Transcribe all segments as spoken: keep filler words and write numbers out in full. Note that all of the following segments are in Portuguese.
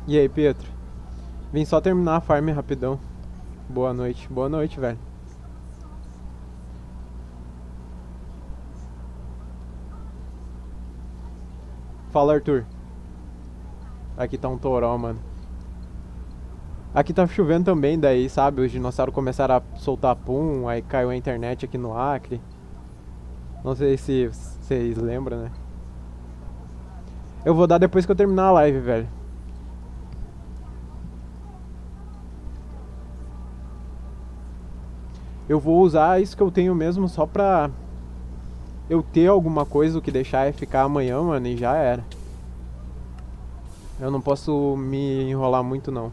E aí, Pietro? Vim só terminar a farm rapidão. Boa noite. Boa noite, velho. Fala, Arthur. Aqui tá um toró, mano. Aqui tá chovendo também, daí, sabe? Os dinossauros começaram a soltar pum, aí caiu a internet aqui no Acre. Não sei se vocês lembram, né? Eu vou dar depois que eu terminar a live, velho. Eu vou usar isso que eu tenho mesmo só pra eu ter alguma coisa, o que deixar é ficar amanhã, mano, e já era. Eu não posso me enrolar muito, não.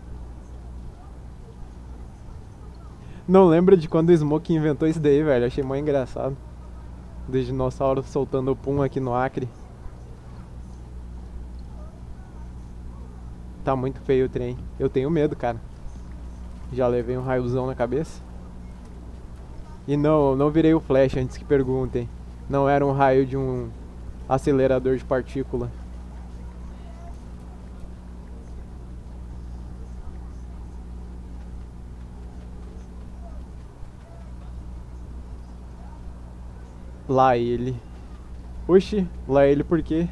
Não lembro de quando o Smoke inventou isso daí, velho. Achei mó engraçado. Dos dinossauros soltando pum aqui no Acre. Tá muito feio o trem. Eu tenho medo, cara. Já levei um raiozão na cabeça. E não, não virei o Flash antes que perguntem. Não era um raio de um acelerador de partícula. Lá ele. Oxi, lá ele por quê?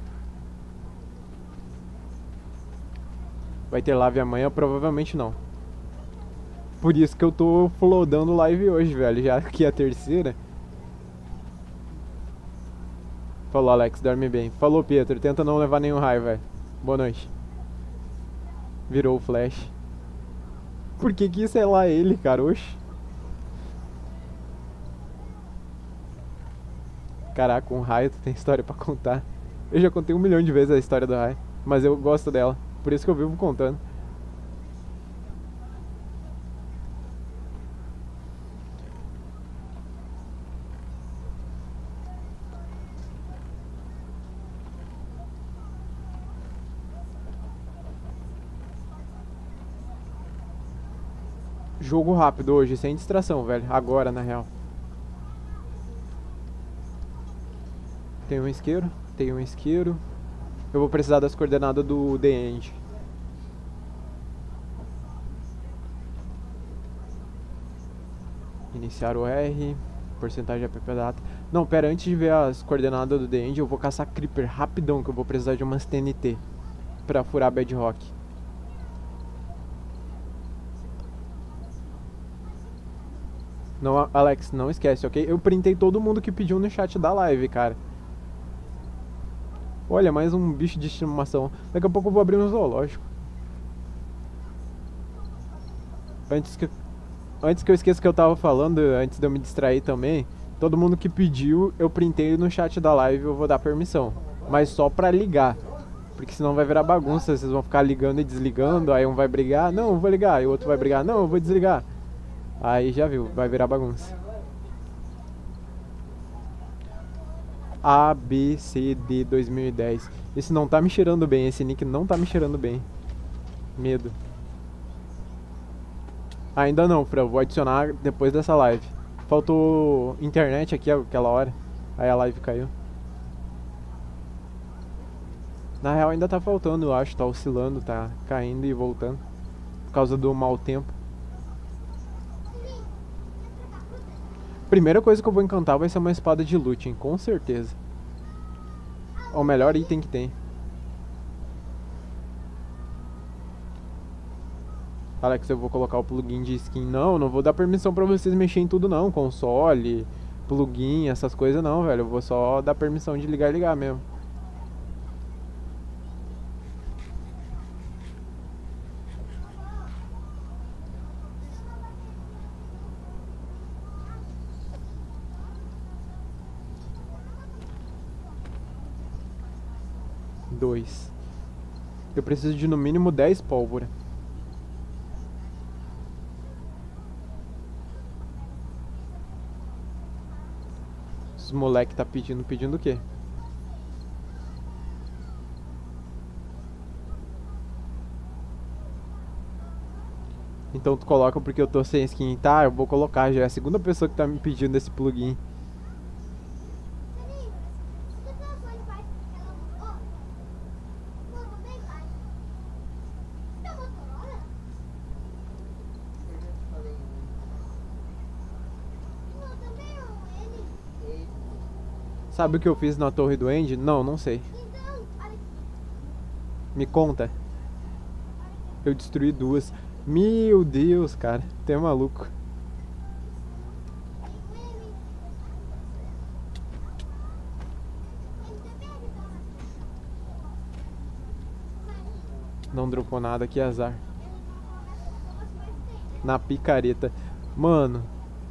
Vai ter live amanhã? Provavelmente não. Por isso que eu tô flodando live hoje, velho. Já que é a terceira. Falou, Alex, dorme bem. Falou, Pietro, tenta não levar nenhum raio, velho. Boa noite. Virou o Flash. Por que que isso é lá ele, cara? Oxi. Caraca, um raio, tu tem história pra contar. Eu já contei um milhão de vezes a história do raio. Mas eu gosto dela. Por isso que eu vivo contando. Jogo rápido hoje, sem distração, velho. Agora, na real. Tem um isqueiro, tem um isqueiro. Eu vou precisar das coordenadas do The End. Iniciar o R. Porcentagem de app data. Não, pera, antes de ver as coordenadas do The End, eu vou caçar Creeper rapidão, que eu vou precisar de umas T N T pra furar Bedrock. Não, Alex, não esquece, ok? Eu printei todo mundo que pediu no chat da live, cara. Olha, mais um bicho de estimação. Daqui a pouco eu vou abrir um zoológico. Antes que, antes que eu esqueça o que eu tava falando, antes de eu me distrair também, todo mundo que pediu, eu printei no chat da live, eu vou dar permissão. Mas só pra ligar. Porque senão vai virar bagunça, vocês vão ficar ligando e desligando, aí um vai brigar, não, eu vou ligar, e o outro vai brigar, não, eu vou desligar. Aí já viu, vai virar bagunça. A, B, C, D dois mil e dez. Esse não tá me cheirando bem, esse nick não tá me cheirando bem. Medo. Ainda não, Fran, vou adicionar depois dessa live. Faltou internet aqui aquela hora, aí a live caiu. Na real ainda tá faltando, eu acho, tá oscilando, tá caindo e voltando. Por causa do mau tempo. Primeira coisa que eu vou encantar vai ser uma espada de looting, com certeza. É o melhor item que tem. Alex, eu vou colocar o plugin de skin. Não, não vou dar permissão pra vocês mexerem em tudo não. Console, plugin, essas coisas não, velho. Eu vou só dar permissão de ligar e ligar mesmo. Dois. Eu preciso de no mínimo dez pólvora. Os moleque tá pedindo, pedindo o quê? Então tu coloca porque eu tô sem skin. Tá, eu vou colocar, já é a segunda pessoa que tá me pedindo esse plugin. Sabe o que eu fiz na Torre do End? Não, não sei. Me conta. Eu destruí duas. Meu Deus, cara. Tu é maluco. Não dropou nada, que azar. Na picareta. Mano.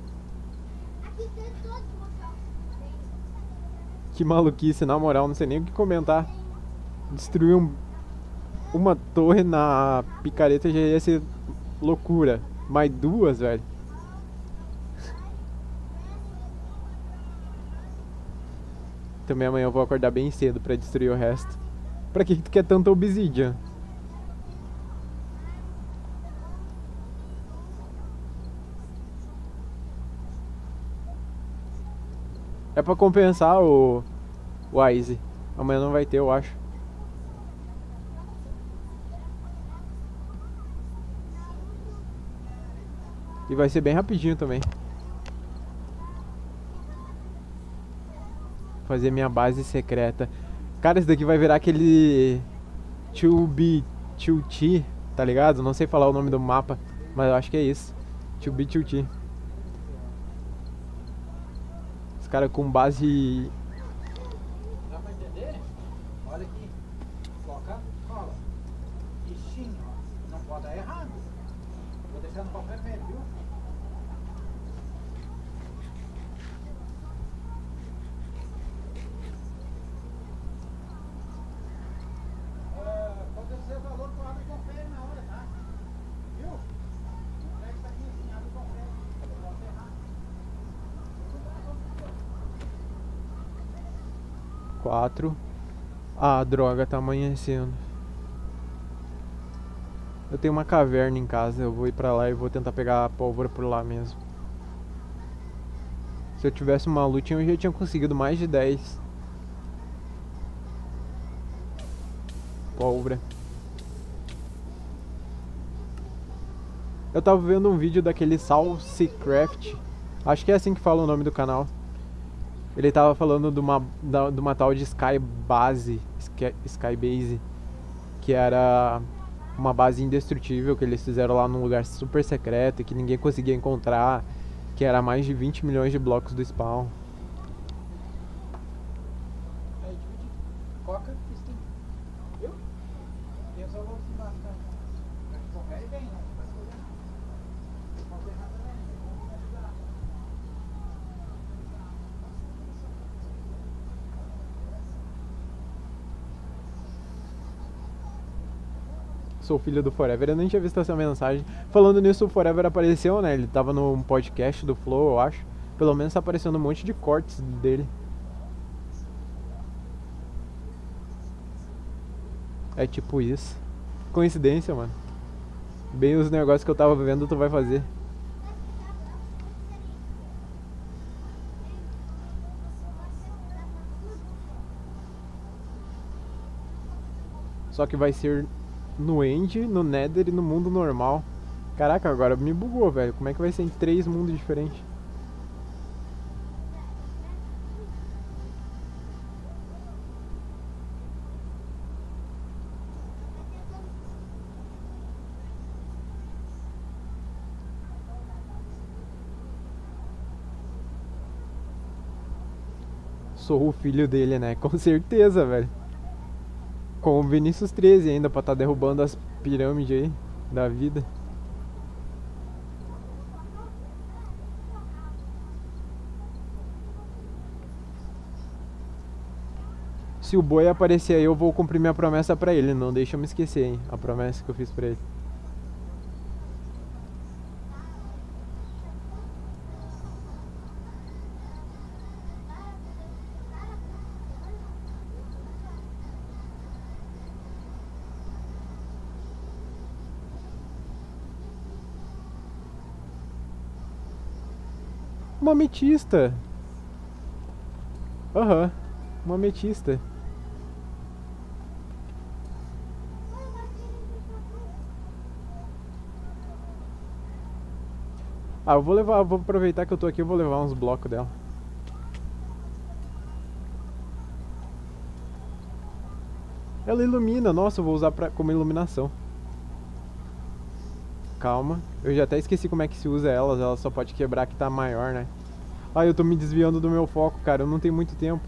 Que maluquice, na moral, não sei nem o que comentar. Destruir um, uma torre na picareta já ia ser loucura. Mais duas, velho. Também amanhã eu vou acordar bem cedo pra destruir o resto. Pra que tu quer tanta obsidian? É pra compensar o... o Ice. Amanhã não vai ter, eu acho. E vai ser bem rapidinho também. Fazer minha base secreta. Cara, esse daqui vai virar aquele... two B two T, tá ligado? Não sei falar o nome do mapa, mas eu acho que é isso. two B two T. Os caras com base... Dá pra entender? Olha aqui. Coloca, cola. Ixinho, ó. Não pode dar errado. Vou deixar no papel mesmo, viu? Pode ser o valor que eu abro e confere na hora, tá? Viu? Não pega isso aqui assim, abre e confere. Eu posso errar. quatro. Ah, droga, tá amanhecendo. Eu tenho uma caverna em casa, eu vou ir pra lá e vou tentar pegar a pólvora por lá mesmo. Se eu tivesse uma luta, eu já tinha conseguido mais de dez. Pólvora. Eu tava vendo um vídeo daquele Salsicraft. Acho que é assim que fala o nome do canal. Ele tava falando de uma, da, de uma tal de Sky Base, Sky, Sky Base, que era uma base indestrutível que eles fizeram lá num lugar super secreto e que ninguém conseguia encontrar, que era mais de vinte milhões de blocos do spawn. Aí divide. Coca, pistinho. Viu? E eu só vou se lascar. Confere bem, né? Não vai se fazer nada. Não pode errar também, né? Vamos me ajudar. Sou filho do Forever, eu nem tinha visto essa mensagem. Falando nisso, o Forever apareceu, né? Ele tava num podcast do Flow, eu acho. Pelo menos tá aparecendo um monte de cortes dele. É tipo isso. Coincidência, mano. Bem os negócios que eu tava vendo, tu vai fazer. Só que vai ser no End, no Nether e no mundo normal. Caraca, agora me bugou, velho. Como é que vai ser em três mundos diferentes? Sou o filho dele, né? Com certeza, velho. Com o Vinícius treze ainda, pra tá derrubando as pirâmides aí da vida. Se o boi aparecer aí, eu vou cumprir minha promessa pra ele. Não deixa eu me esquecer, hein? A promessa que eu fiz pra ele. Uma ametista. Aham, uhum. Uma ametista. Ah, eu vou levar, vou aproveitar que eu tô aqui, eu vou levar uns blocos dela. Ela ilumina. Nossa, eu vou usar pra, como iluminação. Calma. Eu já até esqueci como é que se usa elas. Ela só pode quebrar que tá maior, né? Ai, eu tô me desviando do meu foco, cara. Eu não tenho muito tempo.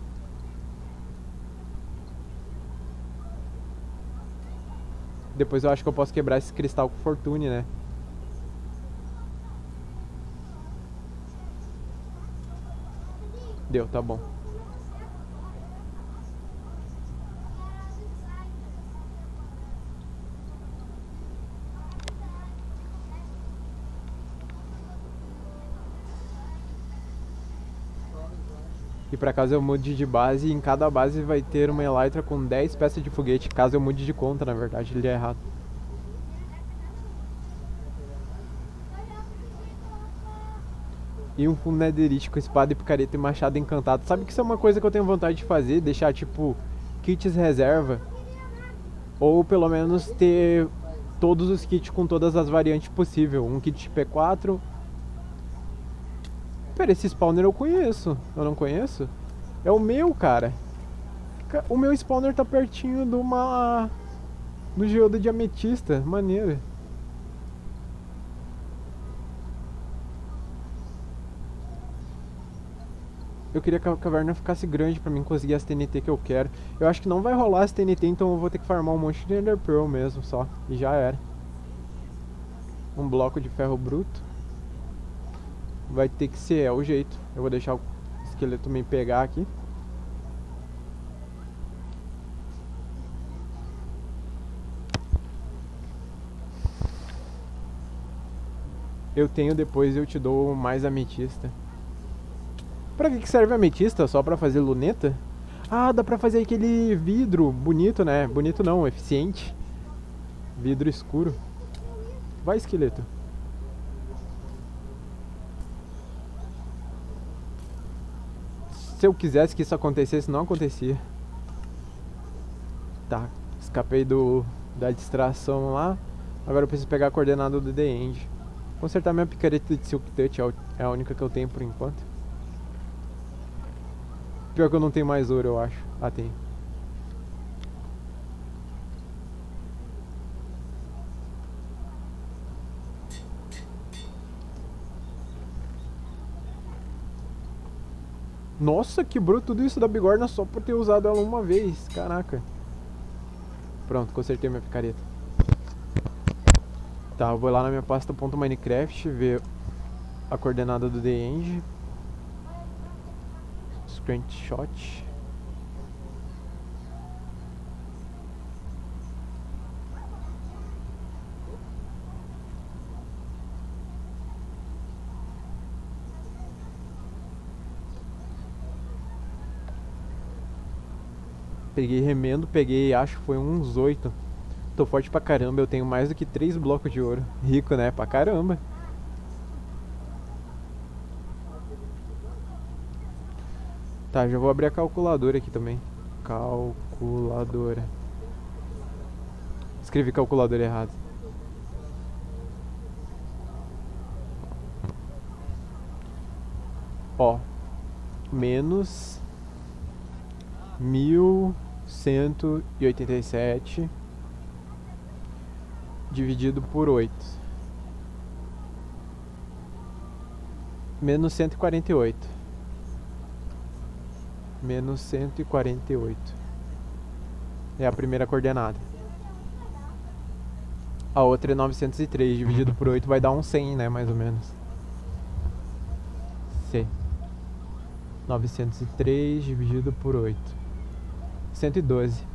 Depois eu acho que eu posso quebrar esse cristal com fortune, né? Deu, tá bom. E pra caso eu mude de base, em cada base vai ter uma elytra com dez peças de foguete. Caso eu mude de conta, na verdade, ele é errado. E um fundo netherite com espada e picareta e machado encantado. Sabe que isso é uma coisa que eu tenho vontade de fazer? Deixar, tipo, kits reserva. Ou pelo menos ter todos os kits com todas as variantes possíveis. Um kit P quatro. Pera, esse spawner eu conheço. Eu não conheço? É o meu, cara. O meu spawner tá pertinho de uma... do geodo de ametista. Maneiro. Eu queria que a caverna ficasse grande pra mim conseguir as T N T que eu quero. Eu acho que não vai rolar as T N T, então eu vou ter que farmar um monte de Ender Pearl mesmo só. E já era. Um bloco de ferro bruto. Vai ter que ser, é o jeito. Eu vou deixar o esqueleto me pegar aqui. Eu tenho, depois eu te dou mais ametista. Pra que serve a ametista? Só pra fazer luneta? Ah, dá pra fazer aquele vidro bonito, né? Bonito não, eficiente. Vidro escuro. Vai, esqueleto. Se eu quisesse que isso acontecesse, não acontecia. Tá, escapei do da distração lá. Agora eu preciso pegar a coordenada do The End. Consertar minha picareta de Silk Touch é a única que eu tenho por enquanto. Pior que eu não tenho mais ouro, eu acho. Ah, tem. Nossa, quebrou tudo isso da bigorna só por ter usado ela uma vez. Caraca. Pronto, consertei minha picareta. Tá, eu vou lá na minha pasta .minecraft ver a coordenada do The End. Screenshot. Peguei remendo, peguei, acho que foi uns oito. Tô forte pra caramba, eu tenho mais do que três blocos de ouro. Rico, né? Pra caramba. Tá, já vou abrir a calculadora aqui também. Calculadora. Escrevi calculadora errado. Ó. Menos mil cento e oitenta e sete dividido por oito. Menos cento e quarenta e oito. Menos cento e quarenta e oito. É a primeira coordenada. A outra é novecentos e três. Dividido por oito vai dar um cem, né? Mais ou menos. C. novecentos e três dividido por oito. cento e doze.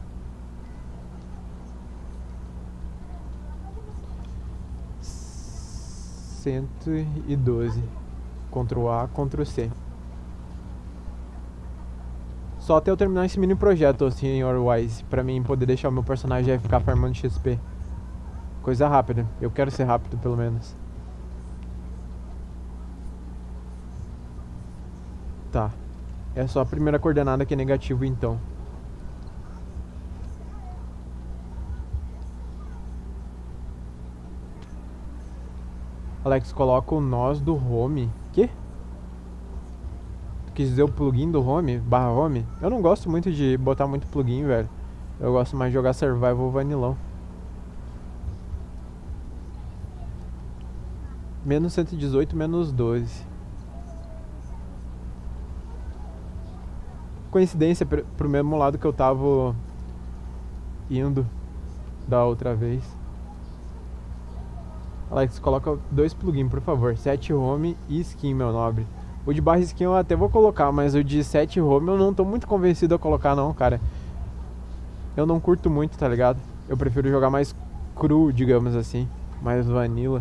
cento e doze. Ctrl A, Ctrl C. Só até eu terminar esse mini projeto, senhor Wise, pra mim poder deixar o meu personagem F K farmando X P. Coisa rápida. Eu quero ser rápido, pelo menos. Tá. É só a primeira coordenada que é negativo, então. Alex, coloca o nós do home. Que? Tu quis dizer o plugin do home? Barra home? Eu não gosto muito de botar muito plugin, velho. Eu gosto mais de jogar survival vanilão. Menos cento e dezoito, menos doze. Coincidência pr- pro mesmo lado que eu tava indo da outra vez. Alex, coloca dois plugins, por favor. Set home e skin, meu nobre. O de barra skin eu até vou colocar, mas o de set home eu não tô muito convencido a colocar não, cara. Eu não curto muito, tá ligado? Eu prefiro jogar mais cru, digamos assim. Mais vanilla.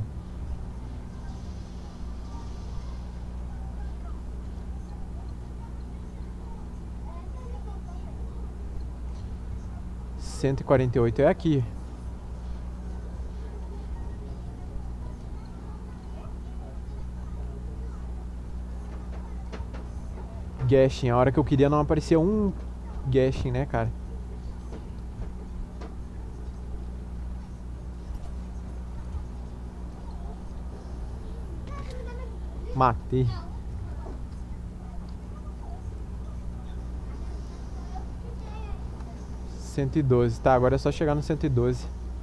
cento e quarenta e oito é aqui. Gashing, a hora que eu queria não aparecia um Gashing, né, cara? Matei. cento e doze, tá, agora é só chegar no cento e doze.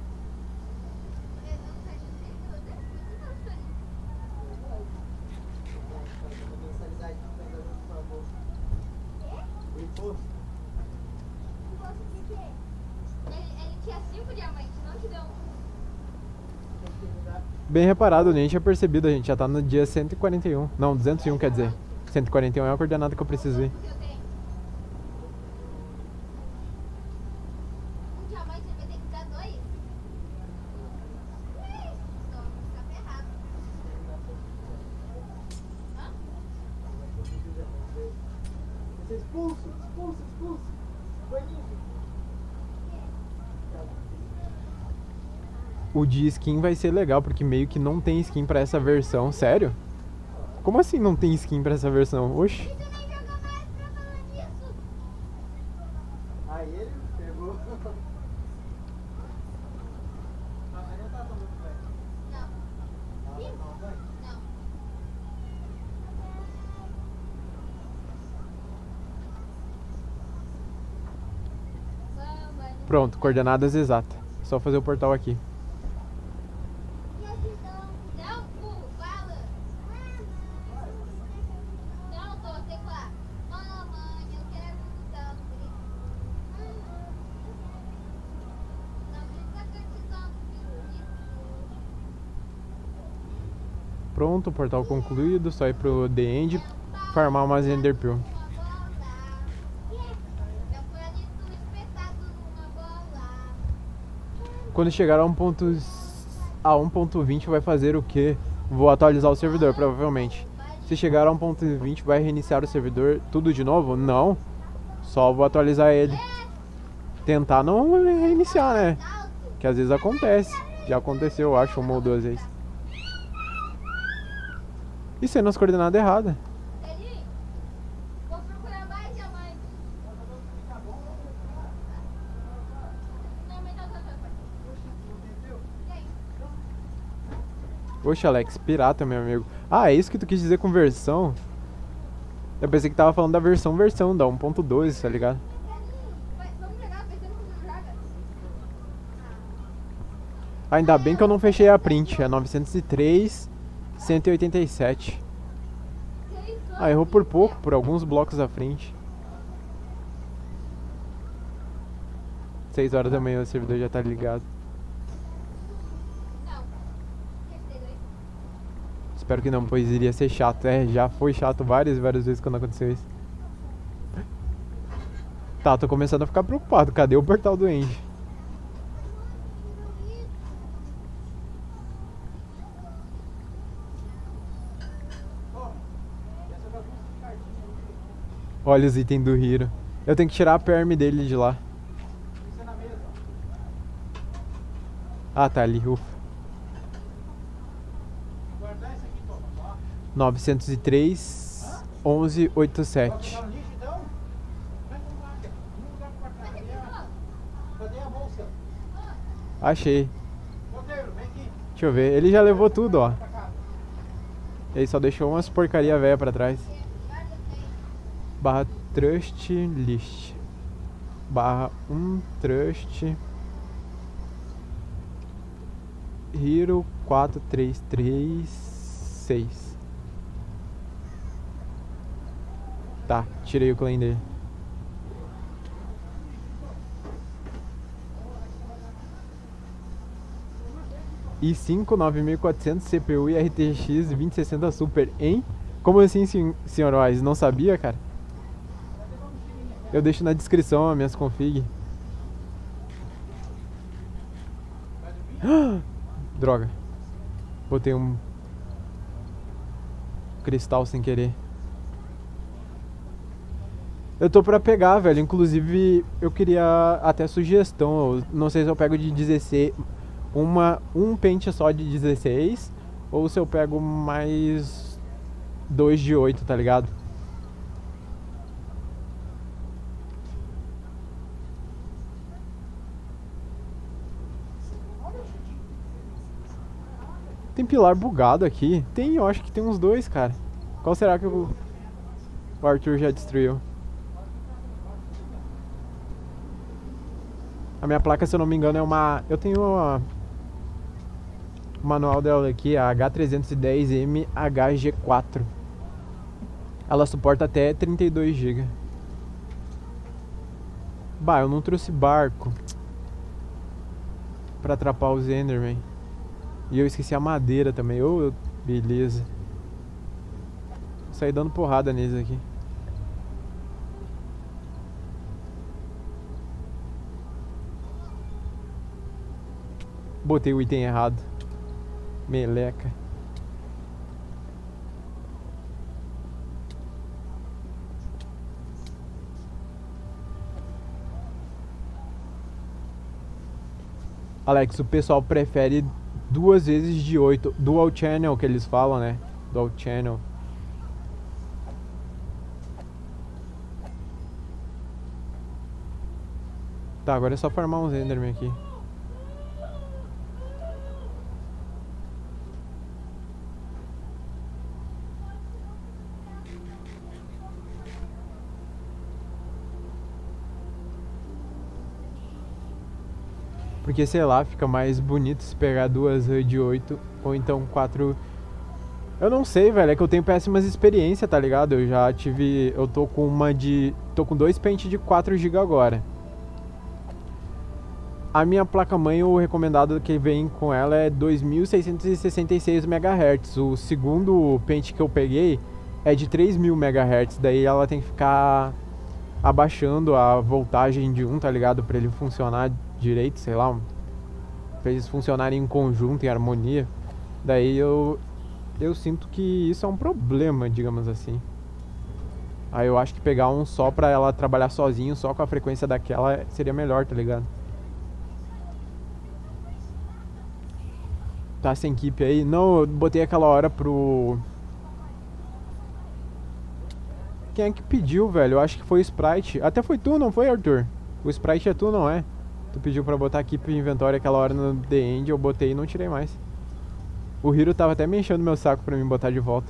Bem reparado, nem tinha percebido, a gente já tá no dia cento e quarenta e um. Não, duzentos e um quer dizer. cento e quarenta e um é a coordenada que eu preciso ir. Expulso, expulso, expulso. Banido. O de skin vai ser legal, porque meio que não tem skin pra essa versão. Sério? Como assim não tem skin pra essa versão? Oxi. Aí ele pegou. Mas ele não tá tomando banho. Não. Ela vai tomar banho? Não. Pronto, coordenadas exatas. Só fazer o portal aqui. Pronto, portal concluído, só ir pro The End, farmar umas Ender Pearl. Quando chegar a um ponto a um ponto vinte vai fazer o que? Vou atualizar o servidor, provavelmente. Se chegar a um ponto vinte vai reiniciar o servidor tudo de novo? Não. Só vou atualizar ele. Tentar não reiniciar, né? Que às vezes acontece. Já aconteceu, eu acho, uma ou duas vezes. Isso aí nas coordenadas erradas. Vou procurar mais diamantes. Não, mas não, não, não. Oxe, Alex, pirata, meu amigo. Ah, é isso que tu quis dizer com versão? Eu pensei que tava falando da versão versão, da um ponto doze, tá ligado? Vamos jogar, pensando como joga. Ainda bem que eu não fechei a print, é novecentos e três, cento e oitenta e sete. Ah, errou por pouco, por alguns blocos à frente. seis horas da manhã o servidor já tá ligado. Espero que não, pois iria ser chato. É, já foi chato várias e várias vezes quando aconteceu isso. Tá, tô começando a ficar preocupado. Cadê o portal do End? Olha os itens do Hiro. Eu tenho que tirar a perm dele de lá. Ah, tá ali, ufa. novecentos e três, onze, oitenta e sete. Achei. Deixa eu ver. Ele já levou tudo, ó. Ele só deixou umas porcaria velha pra trás. Barra Trust List. barra um trust Hero quatro três três seis. Tá, tirei o claim dele. i cinco nove mil e quatrocentos C P U e R T X vinte sessenta Super, hein? Como assim, sen senhor Wise? Não sabia, cara? Eu deixo na descrição as minhas config. Droga. Botei um cristal sem querer. Eu tô pra pegar, velho. Inclusive, eu queria até sugestão. Eu não sei se eu pego de dezesseis... Uma, um pente só de dezesseis ou se eu pego mais dois de oito, tá ligado? Tem pilar bugado aqui? Tem, eu acho que tem uns dois, cara. Qual será que o, o Arthur já destruiu? A minha placa, se eu não me engano, é uma... Eu tenho uma... O manual dela aqui, a H trezentos e dez M H G quatro. Ela suporta até trinta e dois gigas. Bah, eu não trouxe barco pra atrapar os Enderman. E eu esqueci a madeira também. Oh, beleza. Vou sair dando porrada neles aqui. Botei o item errado. Meleca. Alex, o pessoal prefere duas vezes de oito. Dual channel que eles falam, né? Dual channel. Tá, agora é só farmar uns Enderman aqui. Porque, sei lá, fica mais bonito se pegar duas RAM de oito ou então quatro. Eu não sei, velho, é que eu tenho péssimas experiências, tá ligado? Eu já tive... Eu tô com uma de... Tô com dois pentes de quatro gigas agora. A minha placa-mãe, o recomendado que vem com ela é dois mil seiscentos e sessenta e seis megahertz. O segundo pente que eu peguei é de três mil megahertz. Daí ela tem que ficar abaixando a voltagem de um, tá ligado? Pra ele funcionar direito, sei lá, pra eles funcionarem em conjunto, em harmonia. Daí eu eu sinto que isso é um problema, digamos assim. Aí eu acho que pegar um só pra ela trabalhar sozinho, só com a frequência daquela, seria melhor, tá ligado? Tá sem keep aí? Não, eu botei aquela hora pro... Quem é que pediu, velho? Eu acho que foi o Sprite. Até foi tu, não foi, Arthur? O Sprite é tu, não é? Tu pediu pra botar aqui pro inventório aquela hora no The End, eu botei e não tirei mais. O Hiro tava até me enchendo meu saco pra me botar de volta.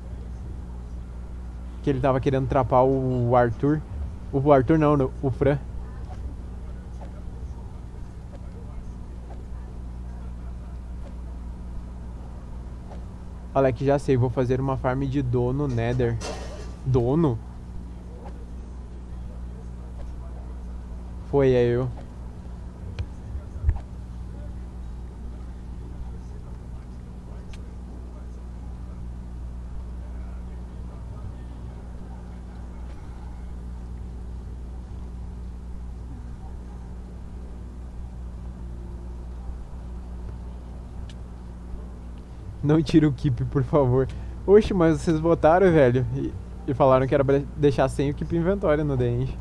Que ele tava querendo trapar o Arthur. O Arthur não, o Fran. Alex, já sei, vou fazer uma farm de dono Nether. Dono? Foi, é eu. Não tira o keep, por favor. Oxe, mas vocês votaram, velho. E, e falaram que era pra deixar sem o keep inventório no The End.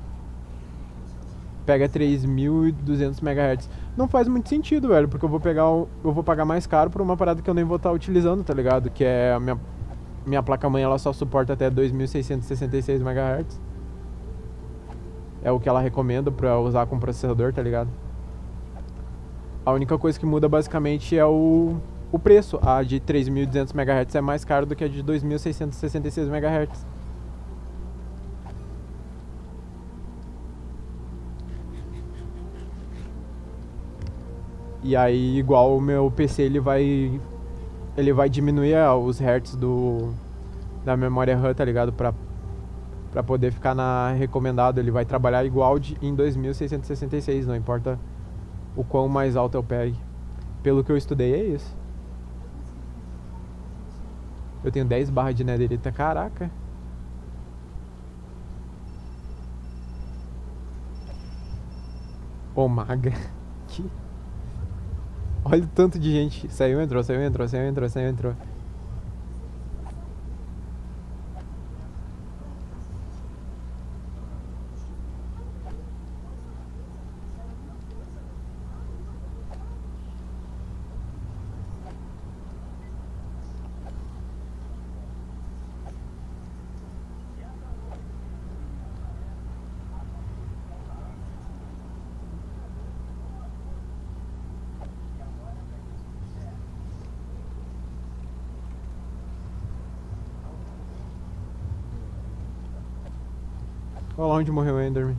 Pega três mil e duzentos megahertz. Não faz muito sentido, velho. Porque eu vou pegar o, eu vou pagar mais caro por uma parada que eu nem vou estar utilizando, tá ligado? Que é a minha, minha placa-mãe, ela só suporta até dois mil seiscentos e sessenta e seis megahertz. É o que ela recomenda pra usar com processador, tá ligado? A única coisa que muda basicamente é o... O preço, a de três mil e duzentos megahertz é mais caro do que a de dois mil seiscentos e sessenta e seis megahertz. E aí, igual o meu P C, ele vai ele vai diminuir ah, os hertz do da memória RAM, tá ligado? Pra, pra poder ficar na recomendado. Ele vai trabalhar igual de, em dois mil seiscentos e sessenta e seis, não importa o quão mais alto eu pegue. Pelo que eu estudei, é isso. Eu tenho dez barras de netherita, caraca. Ô, maga. Que... Olha o tanto de gente. Saiu, entrou, saiu, entrou, saiu, entrou, saiu, entrou. Olha lá onde morreu o Enderman.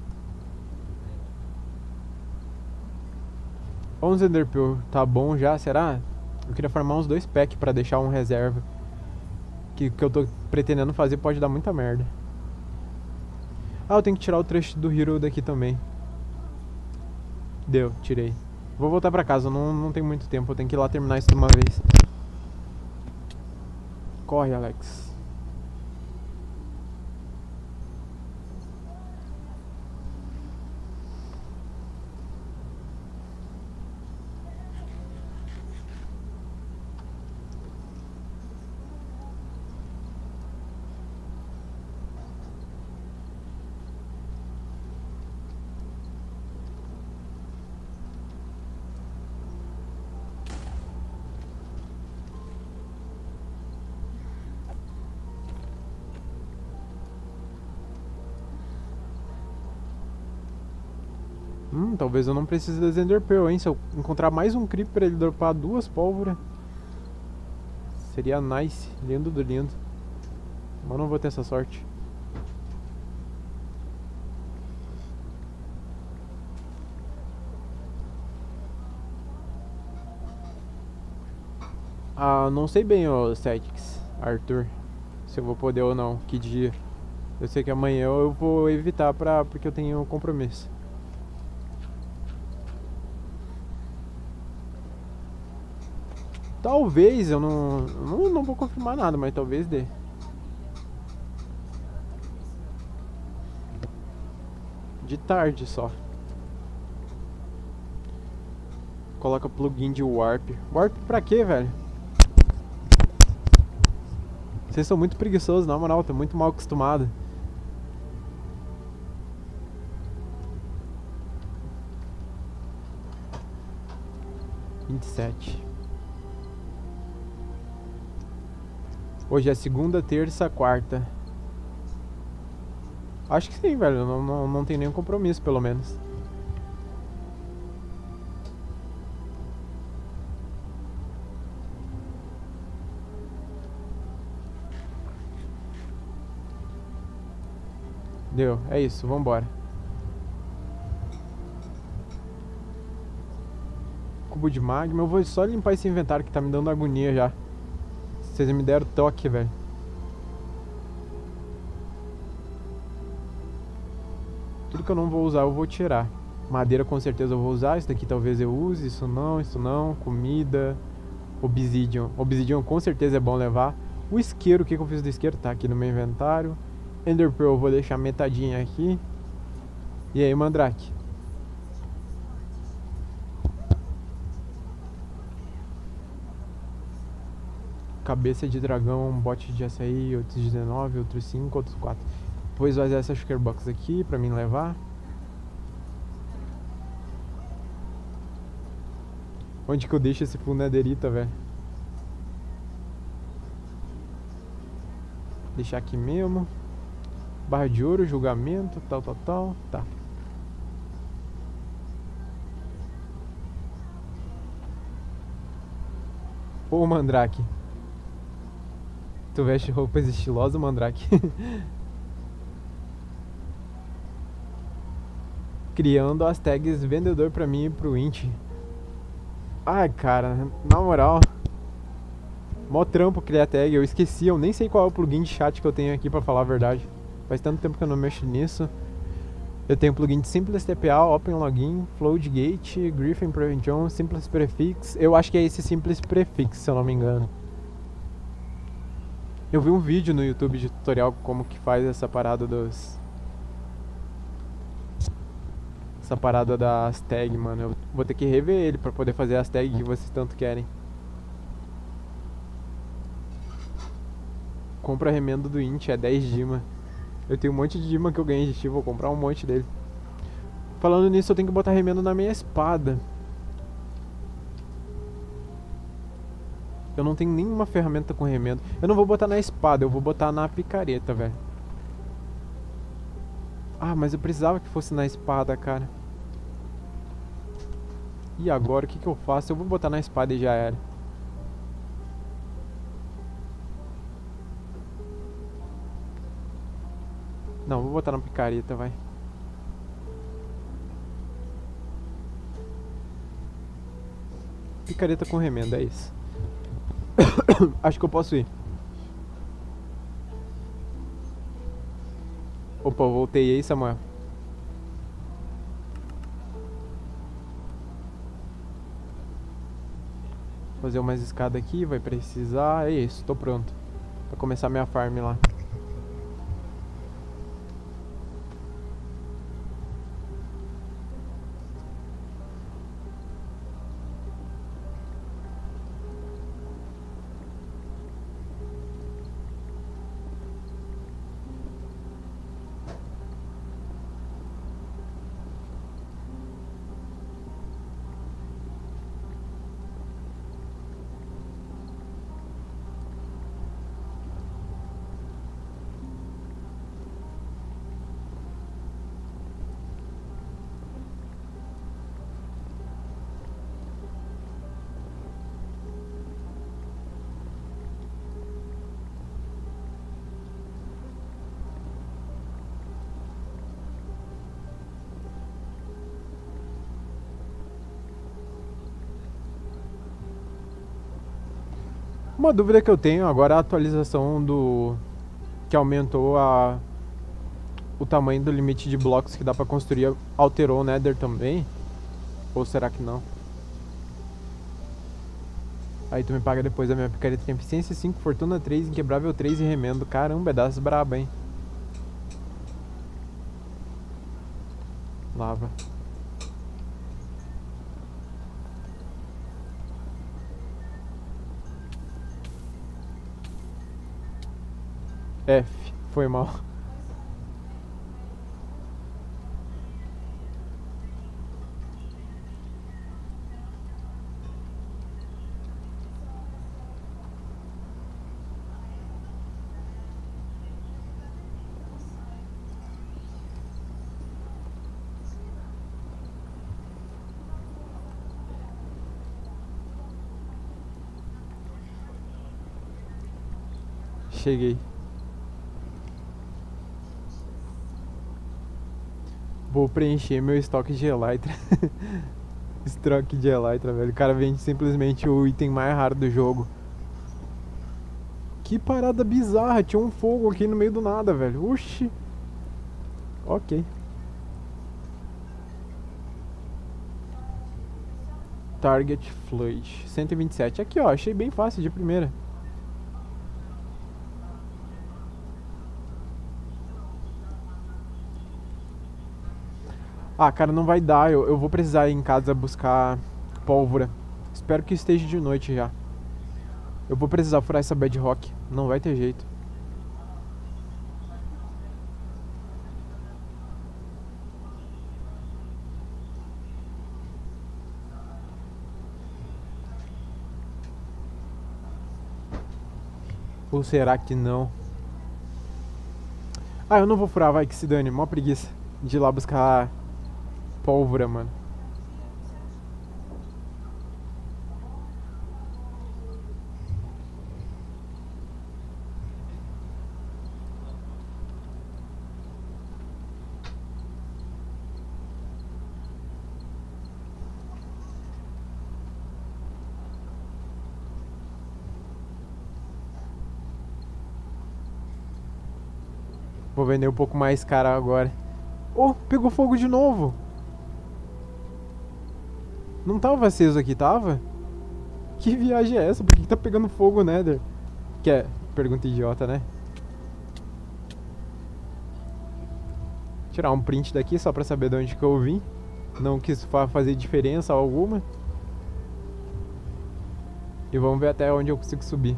onze Enderpearl, tá bom já, será? Eu queria farmar uns dois packs pra deixar um reserva. Que que eu tô pretendendo fazer pode dar muita merda. Ah, eu tenho que tirar o trecho do Hero daqui também. Deu, tirei. Vou voltar pra casa, não, não tem muito tempo, eu tenho que ir lá terminar isso de uma vez. Corre, Alex. Hum, talvez eu não precise das Enderpearl, hein? Se eu encontrar mais um Creeper, ele dropar duas pólvoras, seria nice, lindo do lindo. Mas não vou ter essa sorte. Ah, não sei bem, ô Celtics, Arthur, se eu vou poder ou não, que dia. Eu sei que amanhã eu vou evitar pra, porque eu tenho um compromisso. Talvez, eu não, não, não vou confirmar nada, mas talvez dê. De tarde só. Coloca plugin de Warp. Warp pra quê, velho? Vocês são muito preguiçosos, na moral, tô muito mal acostumado. vinte e sete. Hoje é segunda, terça, quarta. Acho que sim, velho. Não, não, não tem nenhum compromisso, pelo menos. Deu, é isso, vambora. Cubo de magma. Eu vou só limpar esse inventário que tá me dando agonia já. Vocês me deram toque, velho. Tudo que eu não vou usar eu vou tirar. Madeira com certeza eu vou usar. Isso daqui talvez eu use. Isso não, isso não. Comida. Obsidian. Obsidian com certeza é bom levar. O isqueiro, o que, que eu fiz do isqueiro? Tá aqui no meu inventário. Enderpearl eu vou deixar metadinha aqui. E aí, Mandrake? Cabeça de dragão, um bote de açaí, outros dezenove, outros cinco, outros quatro. Depois vai essa sugar box aqui pra mim levar. Onde que eu deixo esse full netherita, velho? Deixar aqui mesmo. Barra de ouro, julgamento, tal, tal, tal. Tá. Pô, Mandrake. Tu veste roupas estilosas, Mandrake. Criando as tags vendedor pra mim e pro Int. Ai, cara, na moral. Mó trampo criar tag, eu esqueci, eu nem sei qual é o plugin de chat que eu tenho aqui pra falar a verdade. Faz tanto tempo que eu não mexo nisso. Eu tenho plugin de Simples T P A, Open Login, Floodgate, Griffin Prevention, Simples Prefix. Eu acho que é esse Simples Prefix, se eu não me engano. Eu vi um vídeo no YouTube de tutorial como que faz essa parada dos... Essa parada das tags, mano. Eu vou ter que rever ele pra poder fazer as tags que vocês tanto querem. Compra remendo do Int, é dez Dima. Eu tenho um monte de Dima que eu ganhei de Steve, vou comprar um monte dele. Falando nisso, eu tenho que botar remendo na minha espada. Eu não tenho nenhuma ferramenta com remendo. Eu não vou botar na espada, eu vou botar na picareta, velho. Ah, mas eu precisava que fosse na espada, cara. E agora, o que que eu faço? Eu vou botar na espada e já era. Não, vou botar na picareta, vai. Picareta com remendo, é isso. Acho que eu posso ir. Opa, eu voltei aí, Samuel. Fazer umas escadas aqui, vai precisar. É isso, tô pronto pra começar minha farm lá. Uma dúvida que eu tenho agora é a atualização do... que aumentou a... o tamanho do limite de blocos que dá pra construir. Alterou o Nether também? Ou será que não? Aí tu me paga depois. A minha picareta tem eficiência cinco, fortuna três, inquebrável três e remendo. Caramba, é das braba, hein? Lava. F, foi mal. Cheguei. Vou preencher meu estoque de Elytra. Estoque de Elytra, velho. O cara vende simplesmente o item mais raro do jogo. Que parada bizarra. Tinha um fogo aqui no meio do nada, velho. Oxi. Ok. Target Flood. cento e vinte e sete. Aqui, ó. Achei bem fácil de primeira. Ah, cara, não vai dar. Eu, eu vou precisar ir em casa buscar pólvora. Espero que esteja de noite já. Eu vou precisar furar essa bedrock. Não vai ter jeito. Ou será que não? Ah, eu não vou furar, vai que se dane. Mó preguiça de ir lá buscar pólvora, mano. Vou vender um pouco mais caro agora. Oh, pegou fogo de novo. Não tava aceso aqui, tava? Que viagem é essa? Por que tá pegando fogo, Nether? Que é... Pergunta idiota, né? Tirar um print daqui só pra saber de onde que eu vim. Não quis fa fazer diferença alguma. E vamos ver até onde eu consigo subir.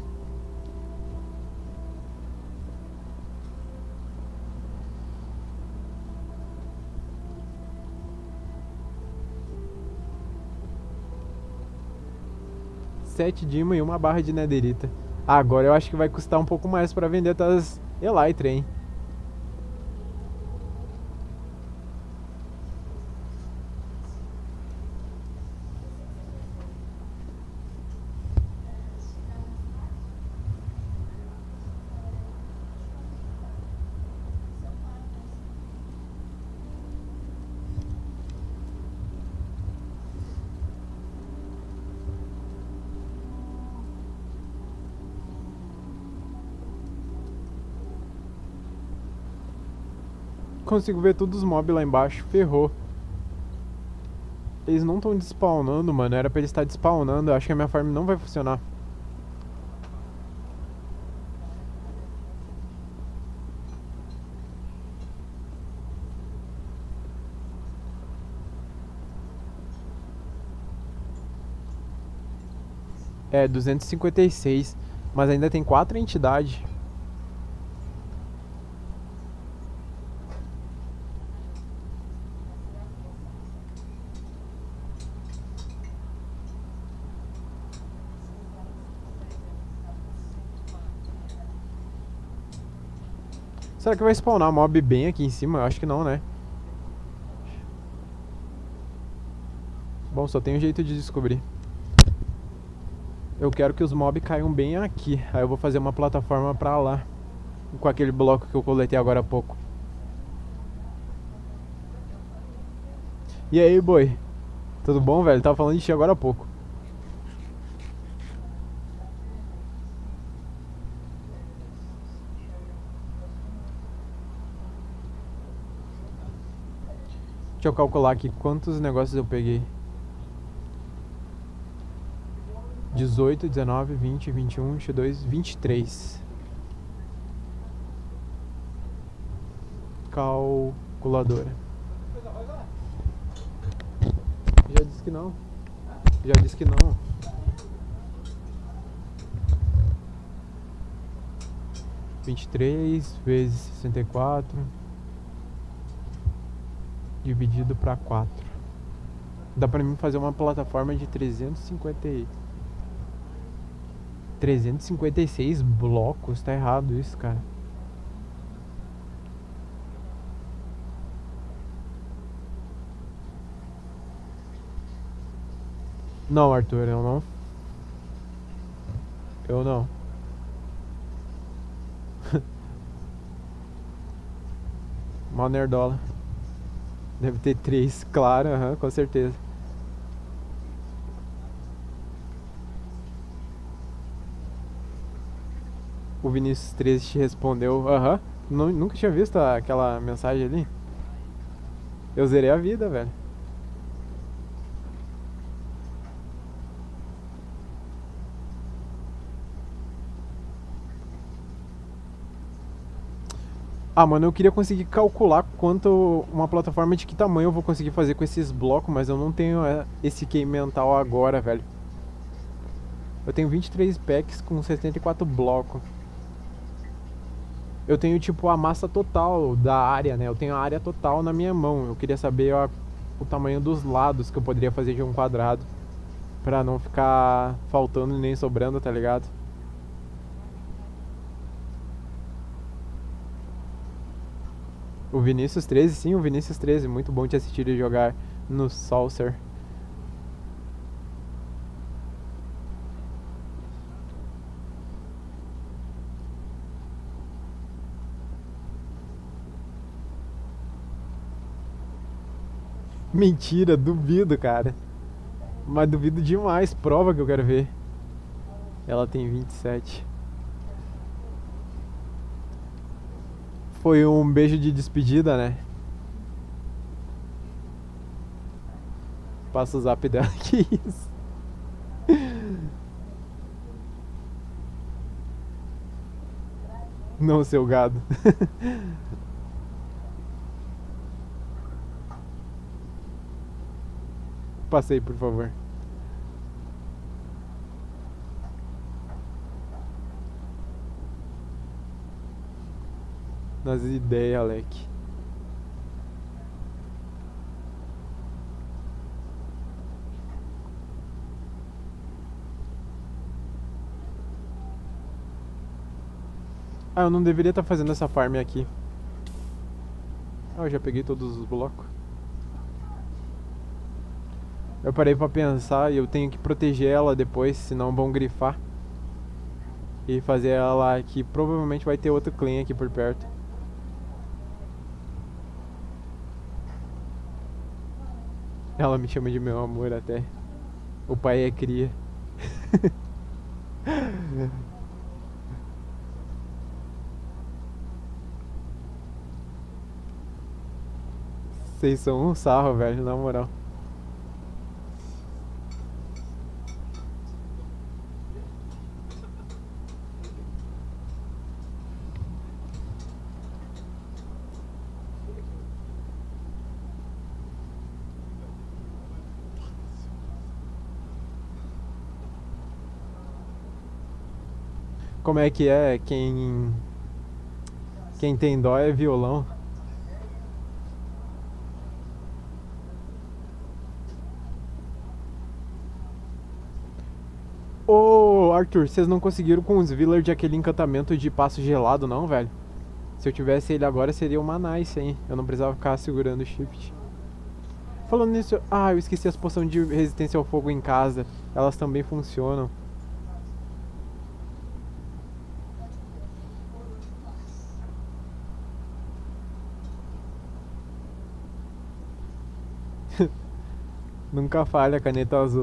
Sete Dima e uma barra de netherita. Ah, agora eu acho que vai custar um pouco mais pra vender essas Elytra, hein? Consigo ver todos os mobs lá embaixo. Ferrou. Eles não estão despawnando, mano. Era pra eles estar despawnando. Eu acho que a minha farm não vai funcionar. É, duzentos e cinquenta e seis. Mas ainda tem quatro entidades. Será que vai spawnar mob bem aqui em cima? Eu acho que não, né? Bom, só tem um jeito de descobrir. Eu quero que os mobs caiam bem aqui. Aí eu vou fazer uma plataforma pra lá. Com aquele bloco que eu coletei agora há pouco. E aí, boi? Tudo bom, velho? Tava falando de ti agora há pouco. Deixa eu calcular aqui quantos negócios eu peguei. dezoito, dezenove, vinte, vinte e um, vinte e dois, vinte e três. Calculadora. Já disse que não. Já disse que não. vinte e três vezes sessenta e quatro dividido para quatro. Dá pra mim fazer uma plataforma de trezentos e cinquenta e... trezentos e cinquenta e seis blocos. Tá errado isso, cara. Não, Arthur, eu não. Eu não. Mó nerdola. Deve ter três, claro, aham, com certeza. O Vinícius treze te respondeu, aham. Não, nunca tinha visto aquela mensagem ali. Eu zerei a vida, velho. Ah, mano, eu queria conseguir calcular quanto uma plataforma de que tamanho eu vou conseguir fazer com esses blocos, mas eu não tenho esse Q I mental agora, velho. Eu tenho vinte e três packs com setenta e quatro blocos. Eu tenho, tipo, a massa total da área, né? Eu tenho a área total na minha mão. Eu queria saber ó, o tamanho dos lados que eu poderia fazer de um quadrado. Pra não ficar faltando nem sobrando, tá ligado? O Vinícius treze, sim, o Vinícius treze. Muito bom te assistir ele jogar no Saucer. Mentira, duvido, cara. Mas duvido demais, prova que eu quero ver. Ela tem vinte e sete. Foi um beijo de despedida, né? Passa o zap dela. Que isso? Não, seu gado. Passei, por favor. Nas ideias, Alec. Ah, eu não deveria estar fazendo essa farm aqui. Ah, eu já peguei todos os blocos. Eu parei pra pensar e eu tenho que proteger ela depois, senão vão grifar. E fazer ela aqui. Provavelmente vai ter outro clã aqui por perto. Ela me chama de meu amor até. O pai é cria. Vocês são um sarro, velho, na moral. Como é que é? Quem quem tem dó é violão. Ô, Arthur, vocês não conseguiram com os village aquele encantamento de passo gelado não, velho? Se eu tivesse ele agora seria uma nice, hein? Eu não precisava ficar segurando o shift. Falando nisso, ah, eu esqueci as poções de resistência ao fogo em casa. Elas também funcionam. Nunca falha a caneta azul.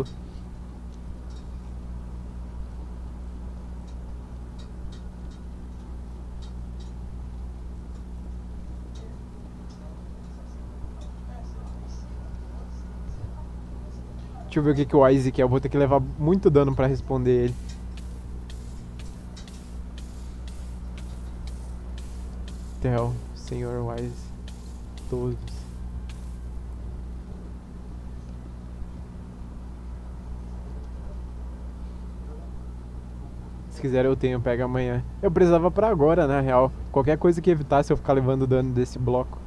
Deixa eu ver o que, que o Isaac quer. Eu vou ter que levar muito dano pra responder ele. Tel, senhor Wise. Todos. Se quiser eu tenho, pega amanhã. Eu precisava pra agora, na real. Qualquer coisa que evitasse eu ficar levando dano desse bloco.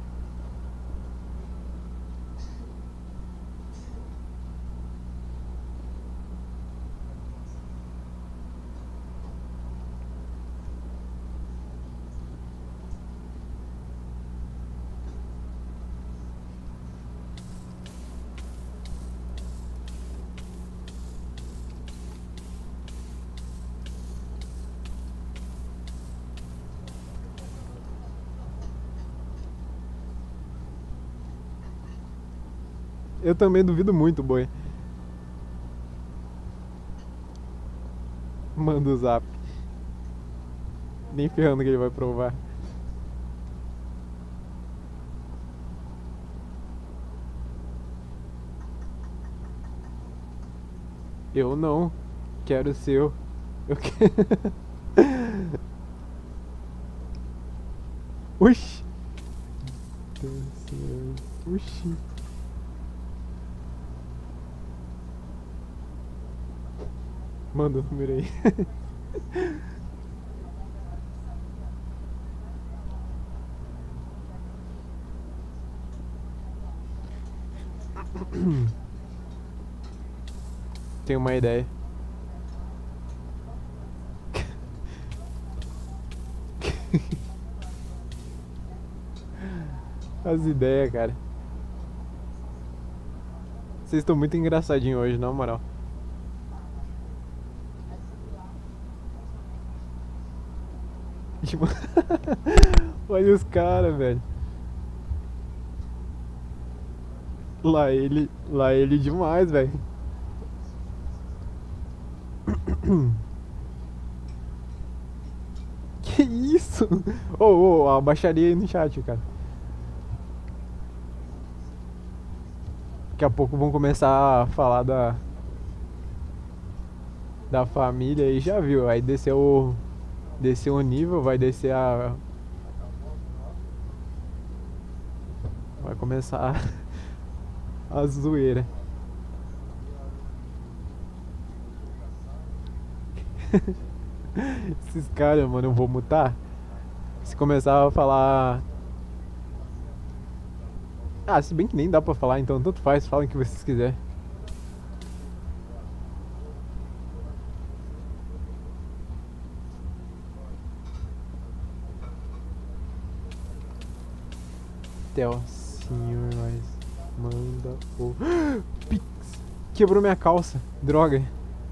Eu também duvido muito, boi. Manda o zap. Nem ferrando que ele vai provar. Eu não. Quero o seu. Eu quero. Oxi. Oxi. Manda o número aí. Tenho uma ideia. As ideias, cara. Vocês estão muito engraçadinhos hoje, na moral. Olha os caras, velho. Lá ele, lá ele demais, velho. Que isso? Ô, ô, oh, abaixaria aí no chat, cara. Daqui a pouco vão começar a falar da da família aí, já viu? Aí desceu o desceu o nível, vai descer a vai começar a, a zoeira. Esses caras, mano, eu vou mutar. Se começar a falar. Ah, se bem que nem dá pra falar, então tanto faz, falem o que vocês quiserem. Tel, senhor, mas manda o Pix. Quebrou minha calça, droga.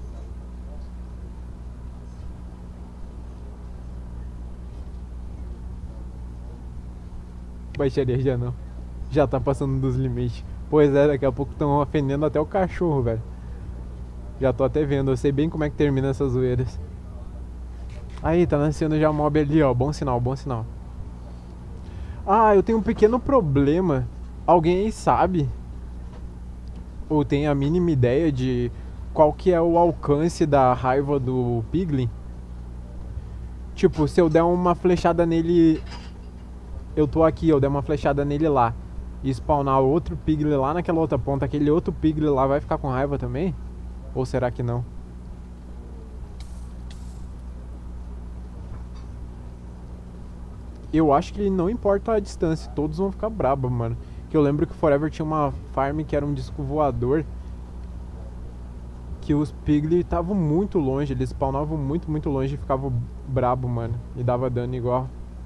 Baixaria já não. Já tá passando dos limites. Pois é, daqui a pouco estão ofendendo até o cachorro, velho. Já tô até vendo, eu sei bem como é que termina essas zoeiras. Aí, tá nascendo já mob ali, ó. Bom sinal, bom sinal. Ah, eu tenho um pequeno problema. Alguém aí sabe? Ou tem a mínima ideia de qual que é o alcance da raiva do Piglin? Tipo, se eu der uma flechada nele... Eu tô aqui, eu der uma flechada nele lá e spawnar outro Piglin lá naquela outra ponta, aquele outro Piglin lá vai ficar com raiva também? Ou será que não? Eu acho que não importa a distância, todos vão ficar brabos, mano. Que eu lembro que o Forever tinha uma farm que era um disco voador, que os Piglin estavam muito longe, eles spawnavam muito, muito longe e ficavam brabo, mano. E dava dano igual.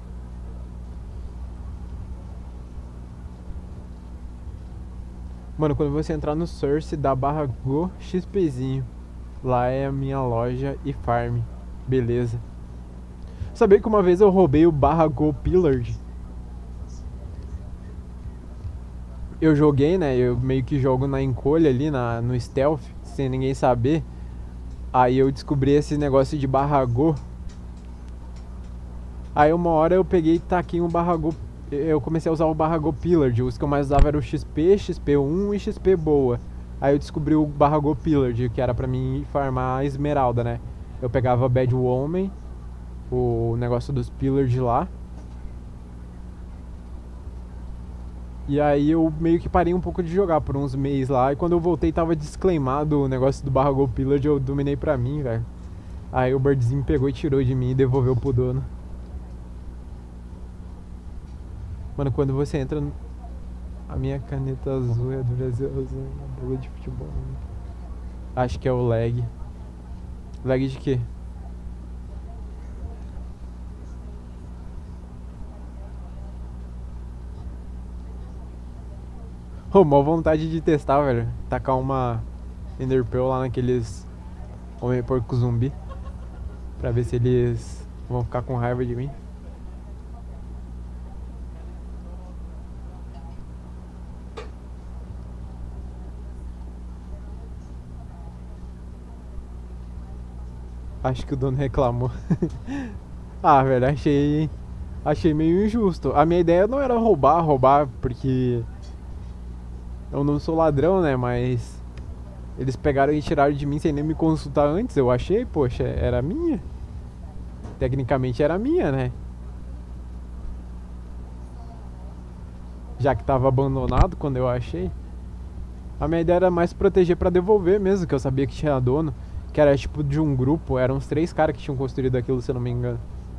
Mano, quando você entrar no Source, dá barra Go XPzinho. Lá é a minha loja e farm. Beleza. Sabia que uma vez eu roubei o barra Go Pillard? Eu joguei, né? Eu meio que jogo na encolha ali, na, no stealth, sem ninguém saber. Aí eu descobri esse negócio de barra Go. Aí uma hora eu peguei e taquei um barra Go. Eu comecei a usar o barra Go Pillard. Os que eu mais usava era o X P, X P um e X P boa. Aí eu descobri o barra Go Pillard, que era pra mim farmar a esmeralda, né? Eu pegava Bad Woman, o negócio dos Pillard lá. E aí eu meio que parei um pouco de jogar por uns meses lá. E quando eu voltei tava disclaimado o negócio do barra Go Pillard, eu dominei pra mim, velho. Aí o Birdzinho pegou e tirou de mim e devolveu pro dono. Mano, quando você entra no... A minha caneta azul é do Brasil, azul, bola de futebol. Acho que é o lag. Lag de quê? Oh, mó vontade de testar, velho. Tacar uma Enderpearl lá naqueles Homem Porco Zumbi. Pra ver se eles vão ficar com raiva de mim. Acho que o dono reclamou. Ah, velho, achei... Achei meio injusto. A minha ideia não era roubar, roubar, porque... Eu não sou ladrão, né, mas... Eles pegaram e tiraram de mim sem nem me consultar antes, eu achei, poxa, era minha. Tecnicamente era minha, né? Já que tava abandonado quando eu achei. A minha ideia era mais proteger pra devolver mesmo, que eu sabia que tinha dono. Que era tipo de um grupo, eram uns três caras que tinham construído aquilo, se eu não me engano.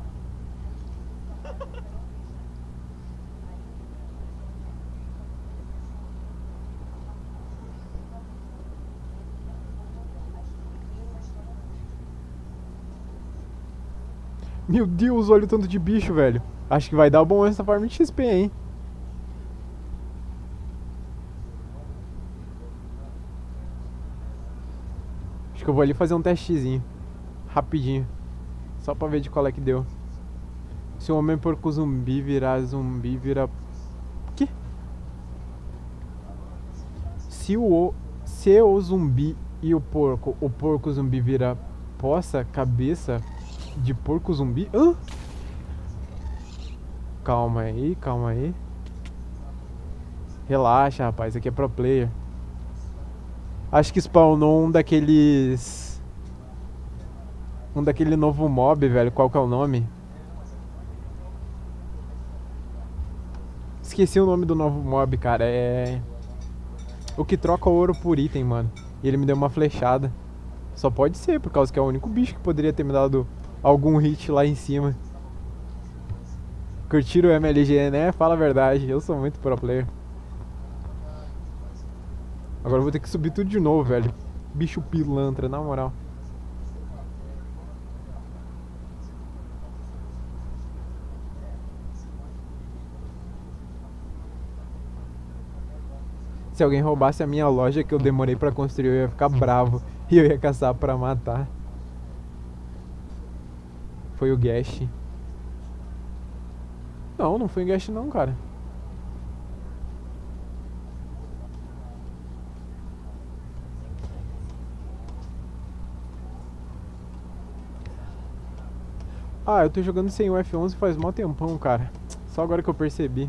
Meu Deus, olha o tanto de bicho, velho. Acho que vai dar bom essa farm de X P, hein? Acho que eu vou ali fazer um testezinho. Rapidinho. Só pra ver de qual é que deu. Se o homem porco zumbi virar zumbi, vira... Que? Se o... Se o zumbi e o porco... O porco zumbi vira poça, cabeça... De porco zumbi? Hã? Calma aí, calma aí. Relaxa, rapaz, aqui é pro player. Acho que spawnou um daqueles... Um daquele novo mob, velho. Qual que é o nome? Esqueci o nome do novo mob, cara. É... O que troca ouro por item, mano. E ele me deu uma flechada. Só pode ser, por causa que é o único bicho que poderia ter me dado algum hit lá em cima. Curtiram o M L G, né? Fala a verdade, eu sou muito pro player. Agora eu vou ter que subir tudo de novo, velho. Bicho pilantra, na moral. Se alguém roubasse a minha loja que eu demorei pra construir, eu ia ficar bravo. E eu ia caçar pra matar. Foi o Gash. Não, não foi o Gash não, cara. Ah, eu tô jogando sem o F onze faz mó tempão, cara. Só agora que eu percebi.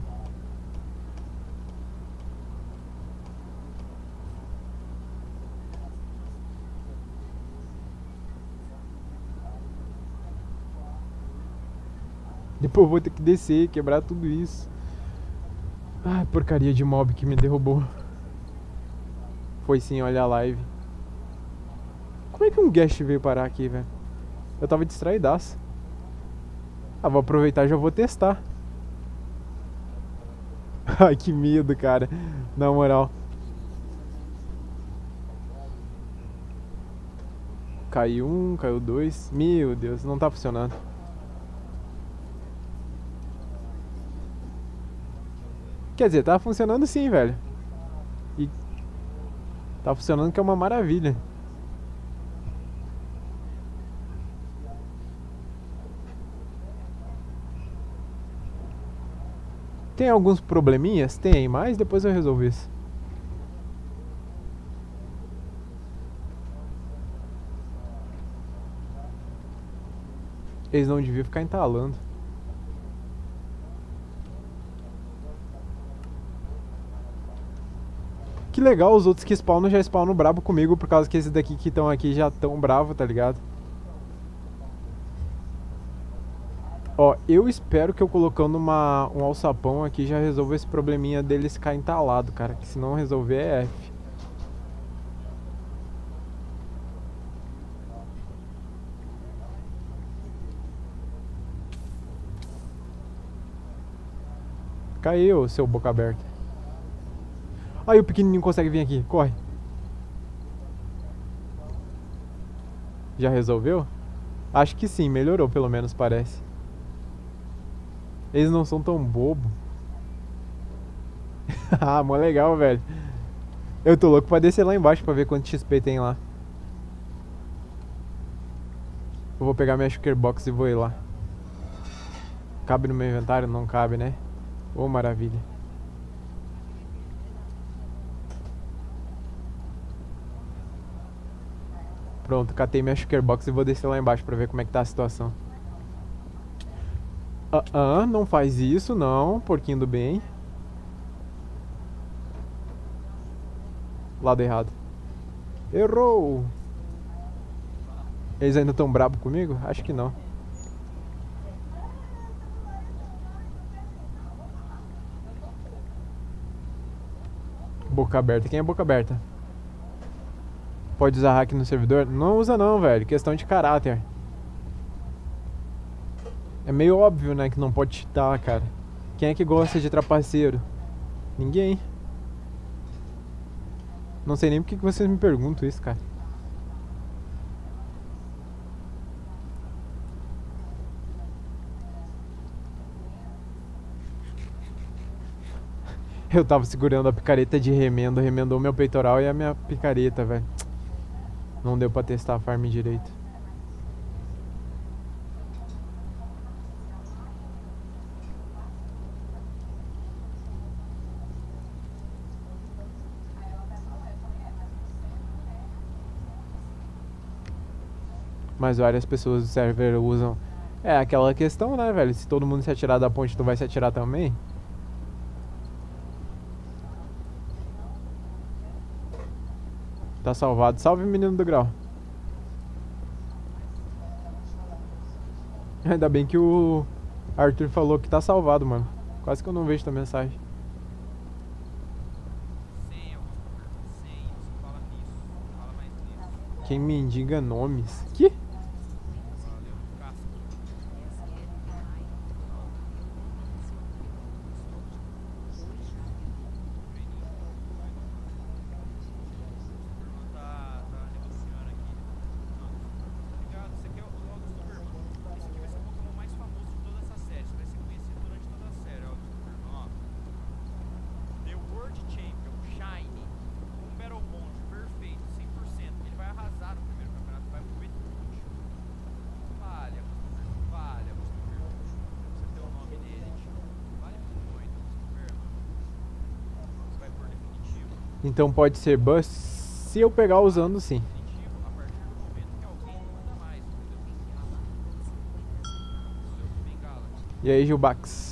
Depois eu vou ter que descer e quebrar tudo isso. Ai, porcaria de mob que me derrubou. Foi sim, olha a live. Como é que um guest veio parar aqui, velho? Eu tava distraidaço. Ah, vou aproveitar e já vou testar. Ai, que medo, cara. Na moral. Caiu um, caiu dois. Meu Deus, não tá funcionando. Quer dizer, tá funcionando sim, velho. E tá funcionando que é uma maravilha. Tem alguns probleminhas? Tem, mas depois eu resolvo isso. Eles não deviam ficar entalando. Que legal, os outros que spawnam já spawnam brabo comigo, por causa que esses daqui que estão aqui já tão bravo, tá ligado? Ó, eu espero que eu colocando uma, um alçapão aqui já resolva esse probleminha deles ficar entalado, cara. Que se não resolver é F. Caiu, seu boca aberta. Aí o pequenininho consegue vir aqui, corre. Já resolveu? Acho que sim, melhorou pelo menos, parece. Eles não são tão bobo. Ah, mó legal, velho. Eu tô louco pra descer lá embaixo pra ver quanto X P tem lá. Eu vou pegar minha Shulker Box e vou ir lá. Cabe no meu inventário? Não cabe, né? Ô, oh, maravilha. Pronto, catei minha Shulker Box e vou descer lá embaixo pra ver como é que tá a situação. Ah, ah, não faz isso, não, porquinho do bem. Lado errado. Errou! Eles ainda tão brabo comigo? Acho que não. Boca aberta. Quem é boca aberta? Pode usar hack no servidor? Não usa não, velho. Questão de caráter. É meio óbvio, né, que não pode cheatar, cara. Quem é que gosta de trapaceiro? Ninguém. Não sei nem por que vocês me perguntam isso, cara. Eu tava segurando a picareta de remendo, remendou meu peitoral e a minha picareta, velho. Não deu pra testar a farm direito. Mas várias pessoas do server usam É aquela questão, né, velho? Se todo mundo se atirar da ponte, tu vai se atirar também? Tá salvado. Salve, menino do grau. Ainda bem que o Arthur falou que tá salvado, mano. Quase que eu não vejo tua mensagem. Sem, Augusto, sem, você fala nisso, fala mais nisso. Quem mendiga nomes? Que? Valeu, casca. O irmão tá, tá negociando aqui. Obrigado, esse aqui é o Augusto Superman. Esse aqui vai ser o Pokémon mais famoso de toda essa série. Você vai ser conhecido durante toda a série, Augusto Superman. Ó. The World Champion, Shiny, um Battle Bond perfeito, cem por cento. Ele vai arrasar no primeiro campeonato, vai mover tudo. Vale, Augusto Superman, vale, Augusto Superman. Você tem o nome dele, tio. Vale muito, Augusto Superman. Você vai por definitivo. Então pode ser bus se eu pegar usando, sim. Definitivo a partir do momento que alguém manda mais, entendeu? Valeu, Bengala. E aí, Gilbax?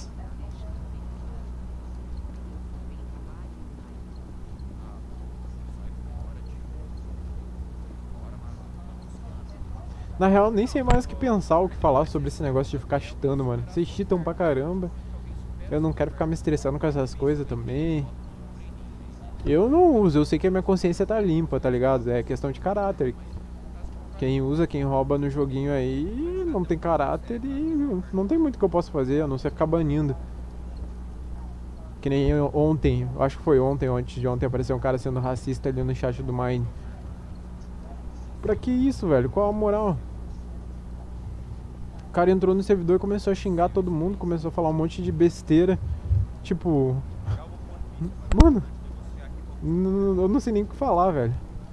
Na real, nem sei mais o que pensar, o que falar sobre esse negócio de ficar cheatando, mano. Vocês cheatam pra caramba. Eu não quero ficar me estressando com essas coisas também. Eu não uso, eu sei que a minha consciência tá limpa, tá ligado? É questão de caráter. Quem usa, quem rouba no joguinho aí, não tem caráter e não tem muito que eu possa fazer, a não ser ficar banindo. Que nem eu- ontem, eu acho que foi ontem ou antes de ontem, apareceu um cara sendo racista ali no chat do Mine. Pra que isso, velho? Qual a moral? O cara entrou no servidor e começou a xingar todo mundo, começou a falar um monte de besteira. Tipo, mano, n- eu não sei nem o que falar, velho.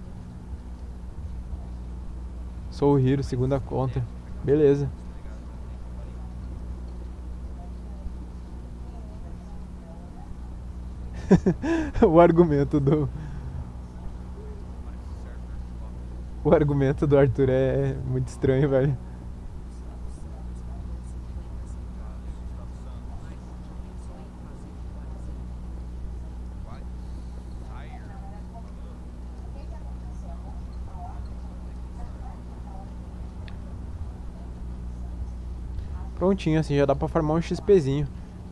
Sou o Hiro, segunda conta. Beleza. O argumento do. O argumento do Arthur é muito estranho, velho. Prontinho, assim já dá pra farmar um XPzinho.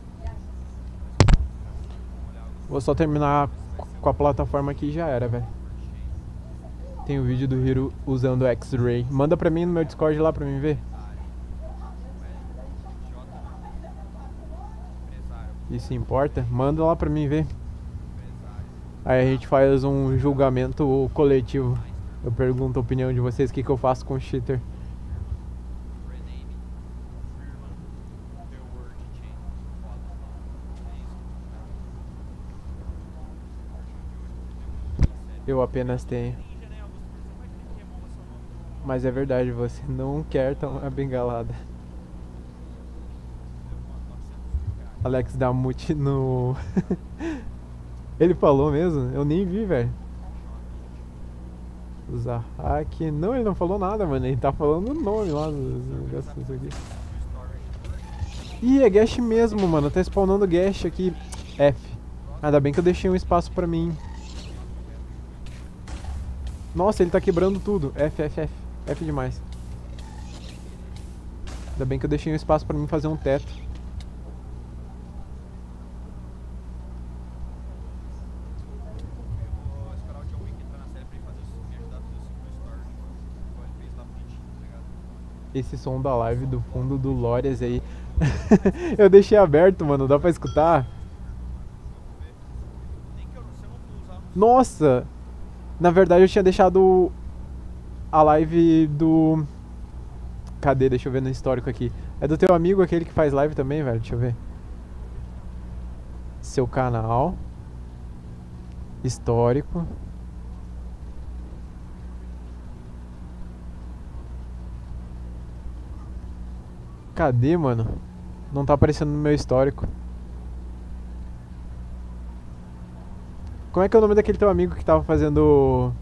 Vou só terminar com a plataforma aqui e já era, velho. Tem o vídeo do Hiro usando o X-Ray. Manda pra mim no meu Discord lá pra mim ver. Isso importa? Manda lá pra mim ver. Aí a gente faz um julgamento coletivo. Eu pergunto a opinião de vocês, o que, que eu faço com o cheater. Eu apenas tenho. Mas é verdade, você não quer tomar bengalada. Alex dá mute no... Ele falou mesmo? Eu nem vi, velho. Usar hack... Não, ele não falou nada, mano. Ele tá falando o nome lá dos negócios aqui. Ih, é Gash mesmo, mano. Tá spawnando Gash aqui. F. Ainda bem que eu deixei um espaço pra mim. Nossa, ele tá quebrando tudo. F, F, F. F demais. Ainda bem que eu deixei um espaço pra mim fazer um teto. Vou esperar o John Wick entrar na série pra ele fazer os- me ajudar a fazer o Secret Story. Igual ele fez lá bonitinho, tá ligado? Esse som da live do fundo do Lores aí. Eu deixei aberto, mano. Dá pra escutar? Nem que eu, se eu não for usar, eu não Nossa! Na verdade eu tinha deixado a live do... Cadê? Deixa eu ver no histórico aqui. É do teu amigo aquele que faz live também, velho? Deixa eu ver. Seu canal. Histórico. Cadê, mano? Não tá aparecendo no meu histórico. Como é que é o nome daquele teu amigo que tava fazendo...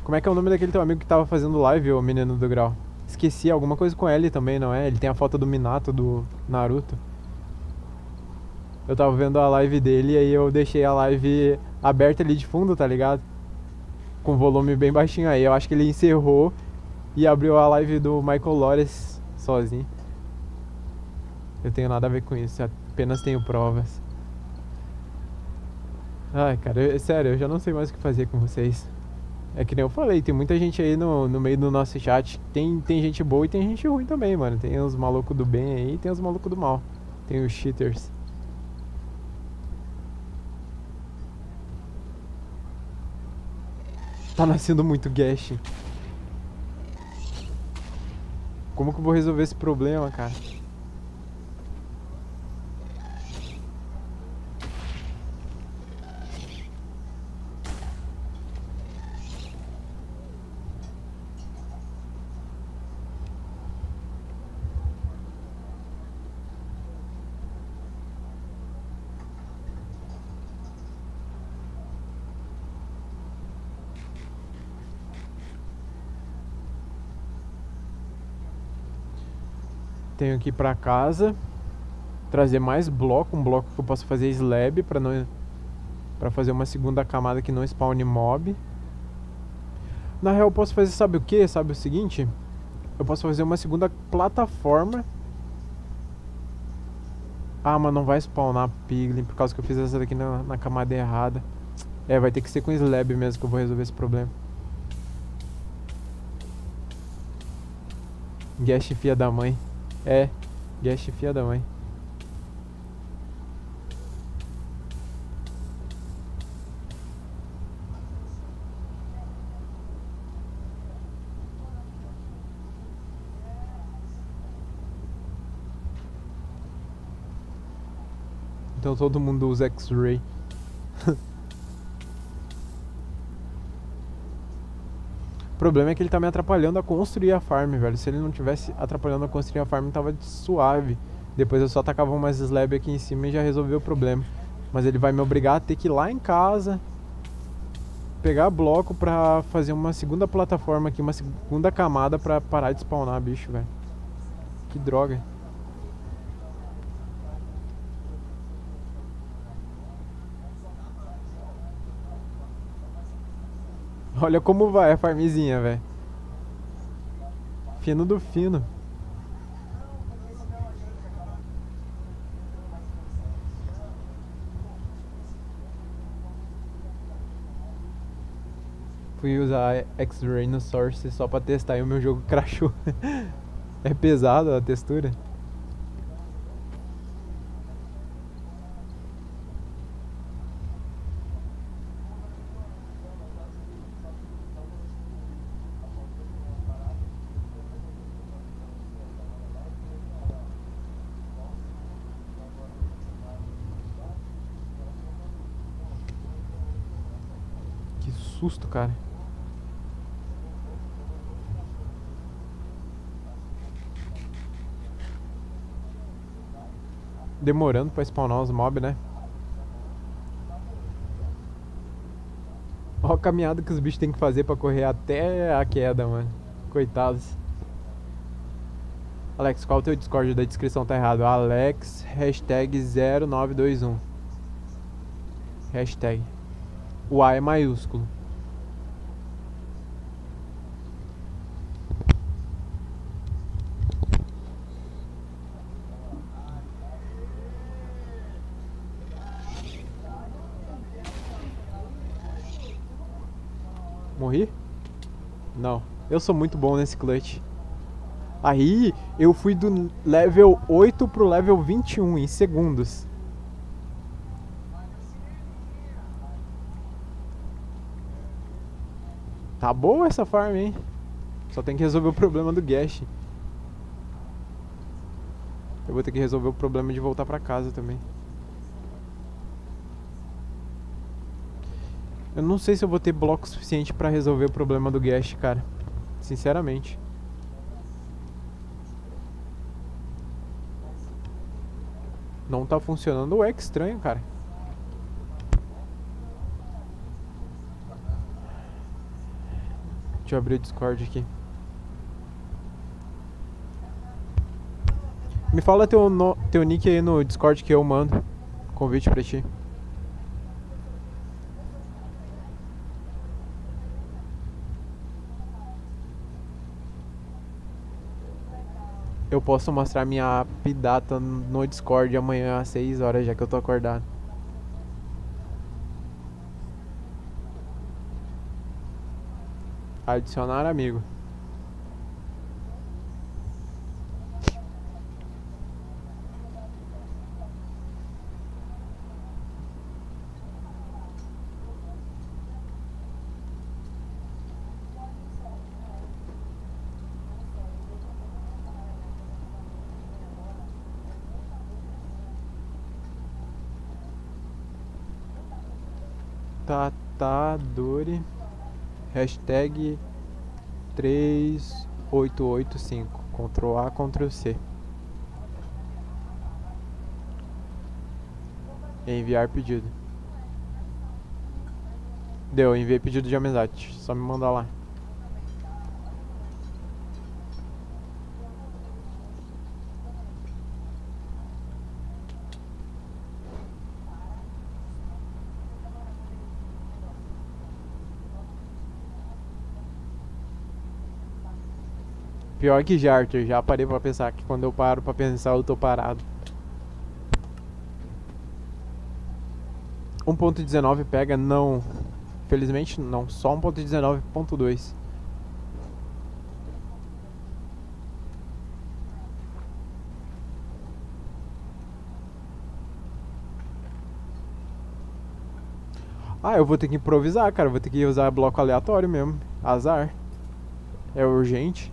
Como é que é o nome daquele teu amigo que tava fazendo live, ô menino do grau? Esqueci, alguma coisa com L também, não é? Ele tem a foto do Minato, do Naruto. Eu tava vendo a live dele e aí eu deixei a live aberta ali de fundo, tá ligado? Com o volume bem baixinho aí. Eu acho que ele encerrou e abriu a live do Michael Lores sozinho. Eu tenho nada a ver com isso, apenas tenho provas. Ai, cara, eu, sério, eu já não sei mais o que fazer com vocês. É que nem eu falei, tem muita gente aí no, no meio do nosso chat. Tem, tem gente boa e tem gente ruim também, mano. Tem os malucos do bem aí e tem os malucos do mal. Tem os cheaters. Tá nascendo muito gash. Como que eu vou resolver esse problema, cara? Tenho que ir pra casa, trazer mais bloco, um bloco que eu possa fazer slab pra não, para fazer uma segunda camada que não spawne mob. Na real eu posso fazer, sabe o que? Sabe o seguinte? Eu posso fazer uma segunda plataforma. Ah, mas não vai spawnar piglin por causa que eu fiz essa daqui na, na camada errada. É, vai ter que ser com slab mesmo que eu vou resolver esse problema. Gash filha da mãe. É, Gash filha da mãe. Então todo mundo usa X-Ray. O problema é que ele tá me atrapalhando a construir a farm, velho. Se ele não tivesse atrapalhando a construir a farm, tava suave. Depois eu só tacava umas slab aqui em cima e já resolveu o problema. Mas ele vai me obrigar a ter que ir lá em casa, pegar bloco pra fazer uma segunda plataforma aqui, uma segunda camada pra parar de spawnar bicho, velho. Que droga. Olha como vai a farmzinha, velho. Fino do fino. Fui usar X-Ray no Source só pra testar e o meu jogo crashou. É pesado a textura. Que susto, cara. Demorando pra spawnar os mobs, né? Olha a caminhada que os bichos têm que fazer pra correr até a queda, mano. Coitados. Alex, qual é o teu Discord? Da descrição tá errado. Alex, hashtag zero nove dois um. Hashtag. O A é maiúsculo. Morri? Não. Eu sou muito bom nesse clutch. Aí, eu fui do level oito pro level vinte e um em segundos. Tá boa essa farm, hein? Só tem que resolver o problema do Gash. Eu vou ter que resolver o problema de voltar pra casa também. Eu não sei se eu vou ter bloco suficiente pra resolver o problema do Gash, cara. Sinceramente. Não tá funcionando, é estranho, cara. Deixa eu abrir o Discord aqui. Me fala teu, no, teu nick aí no Discord que eu mando convite pra ti. Eu posso mostrar minha app data no Discord amanhã às seis horas, já que eu tô acordado. Adicionar amigo. Tatadori. Hashtag três oito oito cinco. Ctrl A, Ctrl C. Enviar pedido. Deu, enviei pedido de amizade. Só me mandar lá. Pior que Jarter, já parei pra pensar que quando eu paro pra pensar eu tô parado. um ponto dezenove pega? Não. Felizmente não, só um ponto dezenove ponto dois. Ah, eu vou ter que improvisar, cara. Vou ter que usar bloco aleatório mesmo. Azar. É urgente.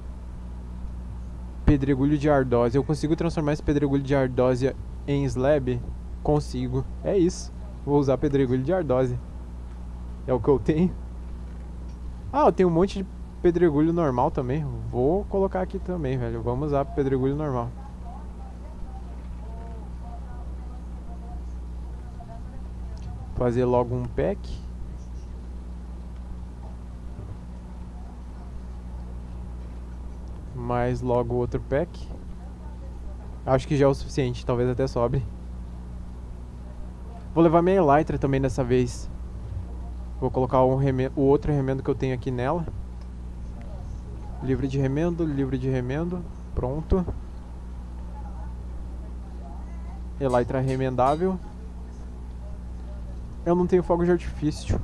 Pedregulho de ardósia. Eu consigo transformar esse pedregulho de ardósia em slab? Consigo. É isso. Vou usar pedregulho de ardósia. É o que eu tenho. Ah, eu tenho um monte de pedregulho normal também. Vou colocar aqui também, velho. Vamos usar pedregulho normal. Fazer logo um pack. Mais logo outro pack. Acho que já é o suficiente, talvez até sobre. Vou levar minha elytra também dessa vez. Vou colocar um remendo, o outro remendo que eu tenho aqui nela. Livre de remendo, livre de remendo. Pronto. Elytra remendável. Eu não tenho fogo de artifício.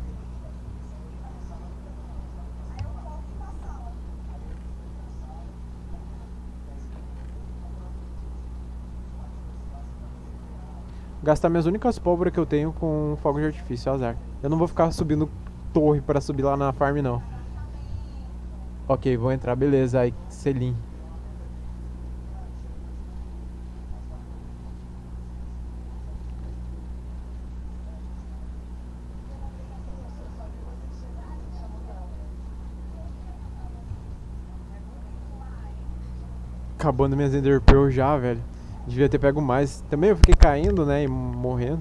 Gastar minhas únicas pólvoras que eu tenho com fogo de artifício, azar. Eu não vou ficar subindo torre para subir lá na farm, não. Ok, vou entrar, beleza. Aí, selim. Acabando minhas Ender Pearl já, velho. Devia ter pego mais. Também eu fiquei caindo, né, e morrendo.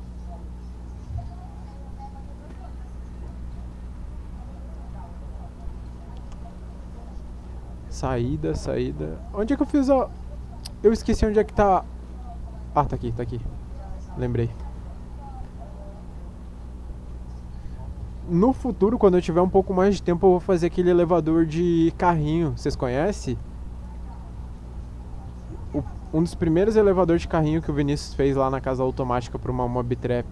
Saída, saída. Onde é que eu fiz a... Eu esqueci onde é que tá... Ah, tá aqui, tá aqui. Lembrei. No futuro, quando eu tiver um pouco mais de tempo, eu vou fazer aquele elevador de carrinho. Vocês conhecem? O, um dos primeiros elevadores de carrinho que o Vinícius fez lá na casa automática para uma mob trap.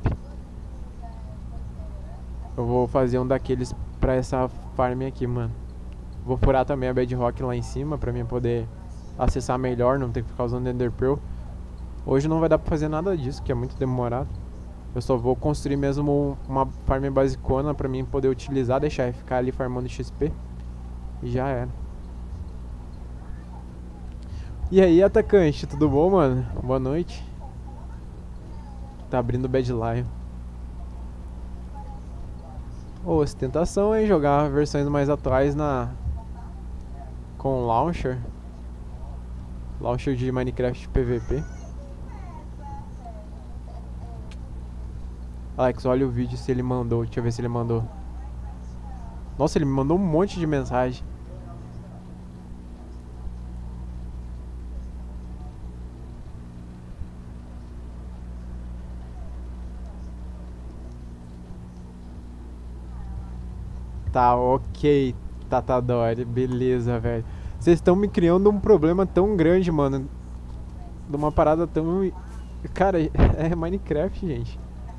Eu vou fazer um daqueles pra essa farm aqui, mano. Vou furar também a bedrock lá em cima pra mim poder acessar melhor, não ter que ficar usando Ender Pearl. Hoje não vai dar pra fazer nada disso, que é muito demorado. Eu só vou construir mesmo uma farm basicona pra mim poder utilizar, deixar e ficar ali farmando X P. E já era. E aí, atacante, tudo bom, mano? Boa noite. Tá abrindo o Bad Lion. Ô, ostentação, hein? Jogar versões mais atuais na... com launcher. Launcher de Minecraft P V P. Alex, olha o vídeo se ele mandou. Deixa eu ver se ele mandou. Nossa, ele me mandou um monte de mensagem. Tá, ok, Tatadori, beleza, velho. Vocês estão me criando um problema tão grande, mano. De uma parada tão... Cara, é Minecraft, gente.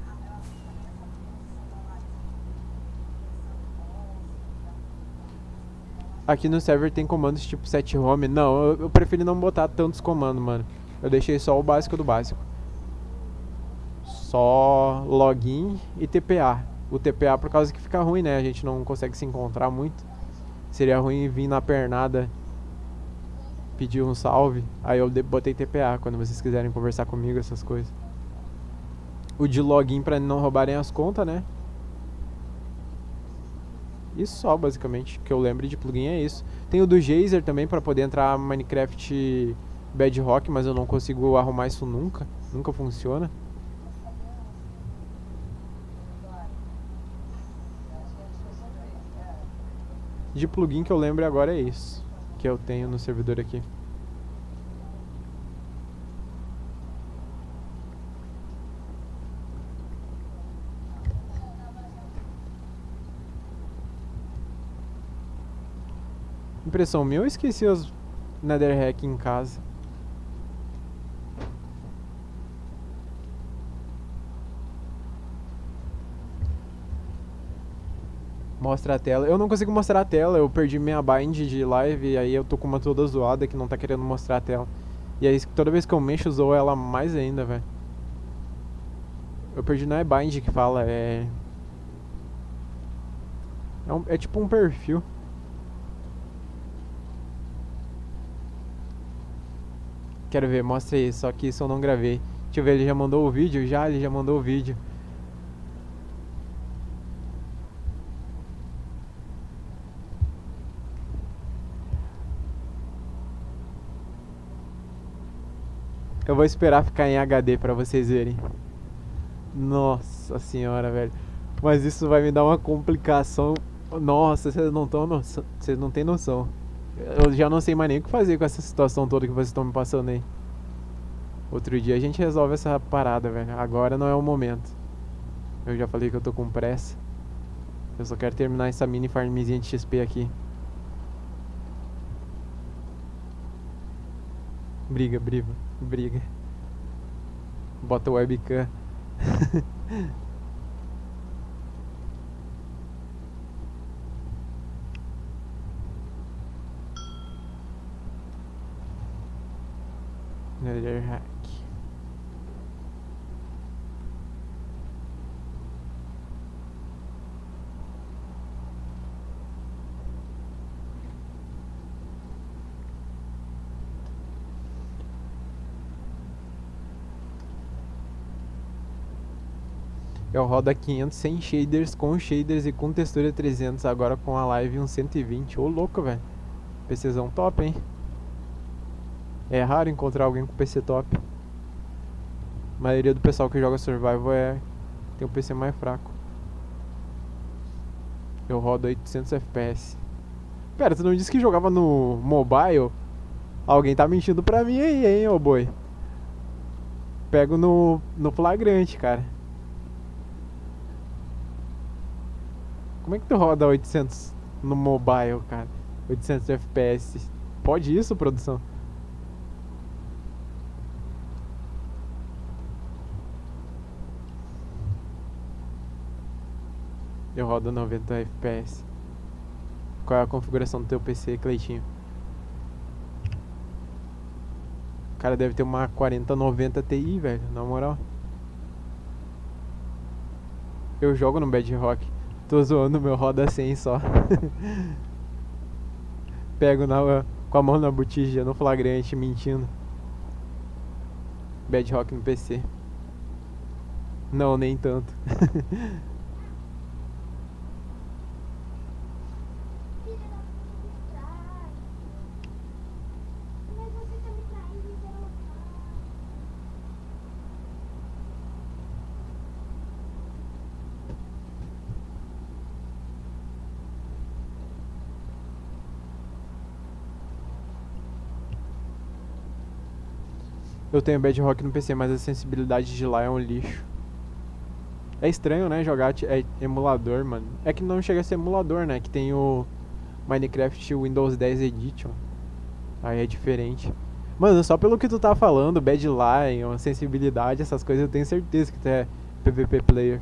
Aqui no server tem comandos tipo set home. Não, eu, eu preferi não botar tantos comandos, mano. Eu deixei só o básico do básico. Só login e T P A. O T P A por causa que fica ruim, né? A gente não consegue se encontrar muito. Seria ruim vir na pernada pedir um salve. Aí eu botei T P A quando vocês quiserem conversar comigo, essas coisas. O de login pra não roubarem as contas, né? Isso só, basicamente, que eu lembro de plugin é isso. Tem o do Geyser também pra poder entrar Minecraft Bedrock, mas eu não consigo arrumar isso nunca. Nunca funciona. De plugin que eu lembro agora é isso que eu tenho no servidor aqui. Impressão minha, eu esqueci os Netherrack em casa. Mostra a tela. Eu não consigo mostrar a tela, eu perdi minha bind de live e aí eu tô com uma toda zoada que não tá querendo mostrar a tela. E aí toda vez que eu mexo, zoa ela mais ainda, velho. Eu perdi, não é bind que fala, é... É, um, é tipo um perfil. Quero ver, mostra aí, só que isso eu não gravei. Deixa eu ver, ele já mandou o vídeo? Já, ele já mandou o vídeo. Eu vou esperar ficar em H D pra vocês verem. Nossa senhora, velho. Mas isso vai me dar uma complicação. Nossa, vocês não tão noção. Vocês não têm noção. Eu já não sei mais nem o que fazer com essa situação toda que vocês estão me passando aí. Outro dia a gente resolve essa parada, velho. Agora não é o momento. Eu já falei que eu tô com pressa. Eu só quero terminar essa mini farmzinha de X P aqui. Briga, briga, briga. Bota o webcam. Netherrack. Eu rodo a quinhentos sem shaders, com shaders e com textura trezentos. Agora com a live uns cento e vinte. Ô louco, velho. PCzão top, hein? É raro encontrar alguém com P C top. A maioria do pessoal que joga Survival é... tem um P C mais fraco. Eu rodo oitocentos F P S. Pera, tu não disse que jogava no mobile? Alguém tá mentindo pra mim aí, hein, ô boi. Pego no, no flagrante, cara. Como é que tu roda oitocentos no mobile, cara? oitocentos F P S. Pode isso, produção? Eu rodo noventa F P S. Qual é a configuração do teu P C, Cleitinho? O cara deve ter uma quarenta noventa Ti, velho, na moral. Eu jogo no Bedrock. Tô zoando, meu roda cem só. Pego na, com a mão na botija, no flagrante, mentindo. Bedrock no P C. Não, nem tanto. Eu tenho Bedrock no P C, mas a sensibilidade de lá é um lixo. É estranho, né, jogar t- é emulador, mano. É que não chega a ser emulador, né, que tem o Minecraft Windows dez Edition. Aí é diferente. Mano, só pelo que tu tá falando, Badline, sensibilidade, essas coisas, eu tenho certeza que tu é P V P player.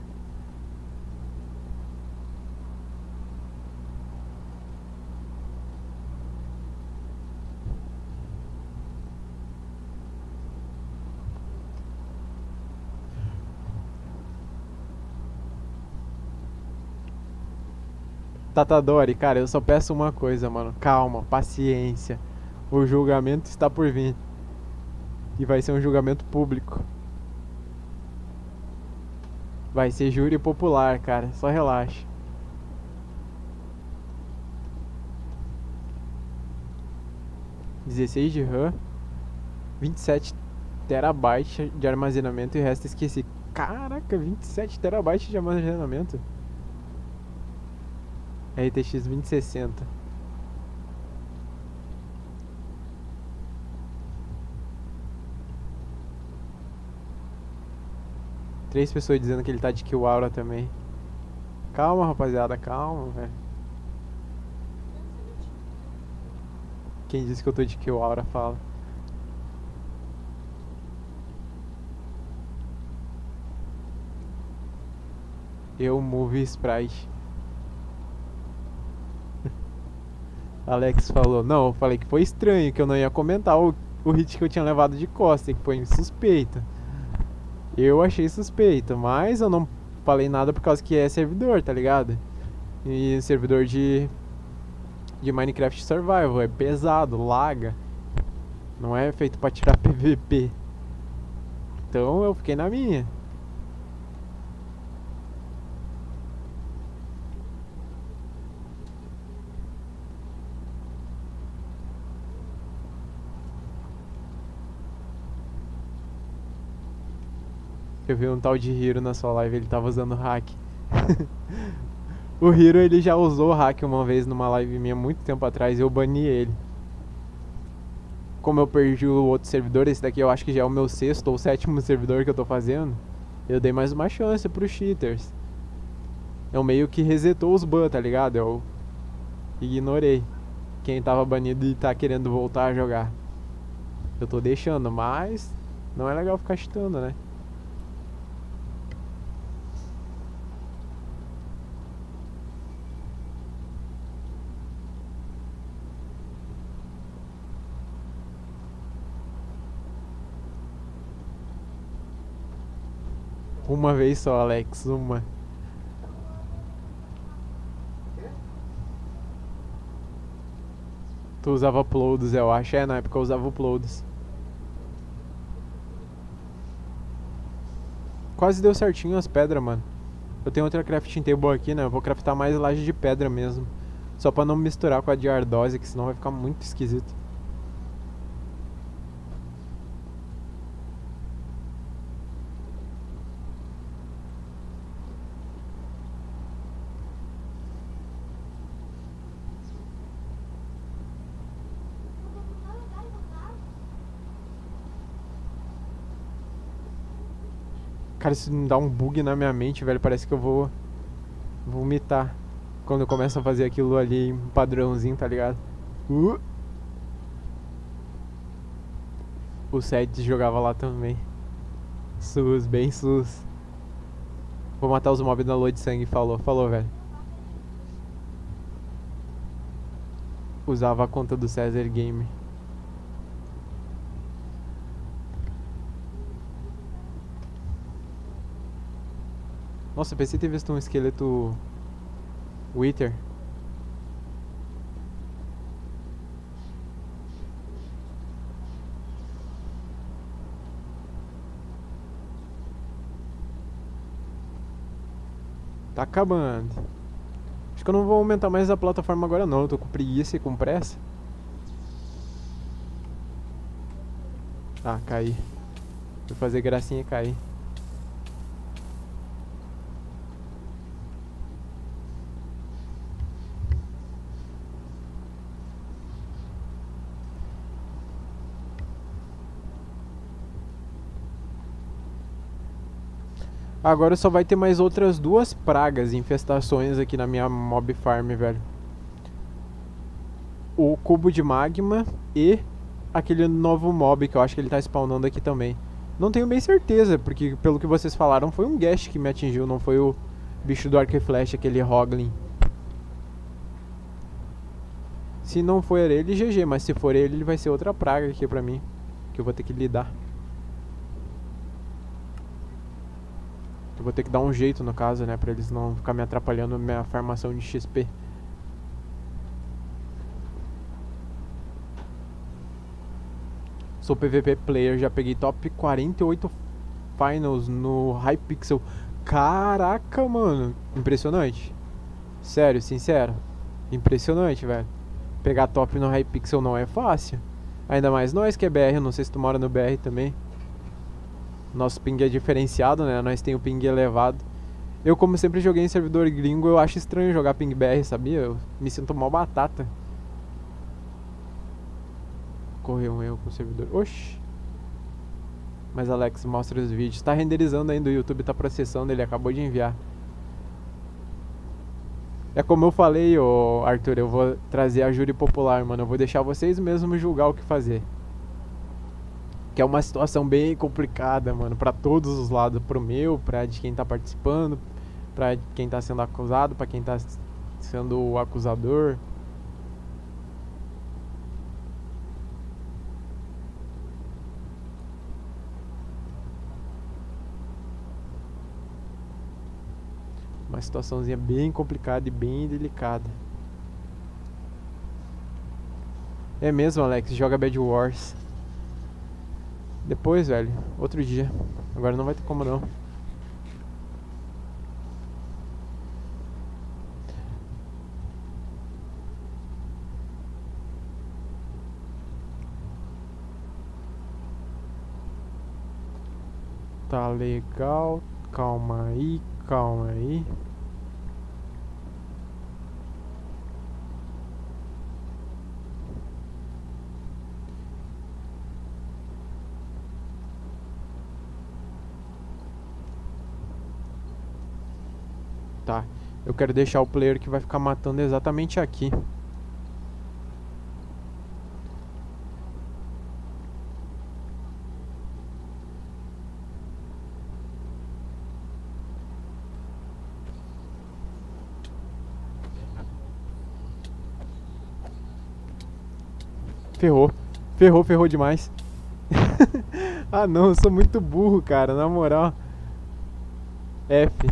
Tatadori, cara, eu só peço uma coisa, mano. Calma, paciência. O julgamento está por vir. E vai ser um julgamento público. Vai ser júri popular, cara. Só relaxa. dezesseis de RAM. vinte e sete terabytes de armazenamento e o resto esqueci. Caraca, vinte e sete terabytes de armazenamento. R T X vinte e sessenta. Três pessoas dizendo que ele tá de kill aura também. Calma, rapaziada, calma, velho. Quem disse que eu tô de kill aura, fala. Eu move sprite. Alex falou, não, eu falei que foi estranho, que eu não ia comentar o, o hit que eu tinha levado de costa, que foi suspeito. Eu achei suspeito, mas eu não falei nada por causa que é servidor, tá ligado? E servidor de de Minecraft Survival é pesado, laga. Não é feito pra tirar P V P. Então eu fiquei na minha. Eu vi um tal de Hiro na sua live, ele tava usando hack. O Hiro, ele já usou hack uma vez numa live minha muito tempo atrás e eu bani ele. Como eu perdi o outro servidor, esse daqui eu acho que já é o meu sexto ou sétimo servidor que eu tô fazendo, eu dei mais uma chance pros cheaters. Eu meio que resetou os bans, tá ligado? Eu ignorei quem tava banido e tá querendo voltar a jogar. Eu tô deixando, mas não é legal ficar cheatando, né? Uma vez só, Alex, uma. Tu usava uploads, eu acho. É, na época eu usava uploads. Quase deu certinho as pedras, mano. Eu tenho outra crafting table aqui, né? Eu vou craftar mais laje de pedra mesmo. Só pra não misturar com a de ardósia, que senão vai ficar muito esquisito. Cara, isso me dá um bug na minha mente, velho. Parece que eu vou vomitar quando eu começo a fazer aquilo ali em padrãozinho, tá ligado? Uh! O Seth jogava lá também. Sus, bem sus. Vou matar os mobs na lua de sangue, falou. Falou, velho. Usava a conta do César Game. Nossa, pensei ter visto um esqueleto Wither. Tá acabando. Acho que eu não vou aumentar mais a plataforma agora não. Eu tô com preguiça e com pressa. Ah, caí. Vou fazer gracinha e cair. Agora só vai ter mais outras duas pragas, infestações aqui na minha mob farm, velho. O cubo de magma e aquele novo mob que eu acho que ele tá spawnando aqui também. Não tenho bem certeza, porque pelo que vocês falaram foi um Ghast que me atingiu, não foi o bicho do arco e flecha, aquele Hoglin. Se não for ele, G G, mas se for ele, ele vai ser outra praga aqui pra mim, que eu vou ter que lidar. Eu vou ter que dar um jeito no caso, né, pra eles não ficar me atrapalhando na minha farmação de X P. Sou P V P player, já peguei top quarenta e oito finals no Hypixel. Caraca, mano, impressionante. Sério, sincero, impressionante, velho. Pegar top no Hypixel não é fácil. Ainda mais nós que é B R, eu não sei se tu mora no B R também. Nosso ping é diferenciado, né? Nós tem o ping elevado. Eu, como sempre joguei em servidor gringo, eu acho estranho jogar ping B R, sabia? Eu me sinto mal batata. Correu um erro com o servidor. Oxi. Mas Alex, mostra os vídeos. Tá renderizando ainda, o YouTube tá processando, ele acabou de enviar. É como eu falei, ô Arthur, eu vou trazer a júri popular, mano. Eu vou deixar vocês mesmos julgar o que fazer. Que é uma situação bem complicada, mano, pra todos os lados. Pro meu, pra de quem tá participando, pra quem tá sendo acusado, pra quem tá sendo o acusador. Uma situaçãozinha bem complicada e bem delicada. É mesmo, Alex, joga Bed Wars. Depois, velho, outro dia. Agora não vai ter como não. Tá legal. Calma aí, calma aí. Tá, eu quero deixar o player que vai ficar matando exatamente aqui. Ferrou, ferrou, ferrou demais. Ah não, eu sou muito burro, cara, na moral. F.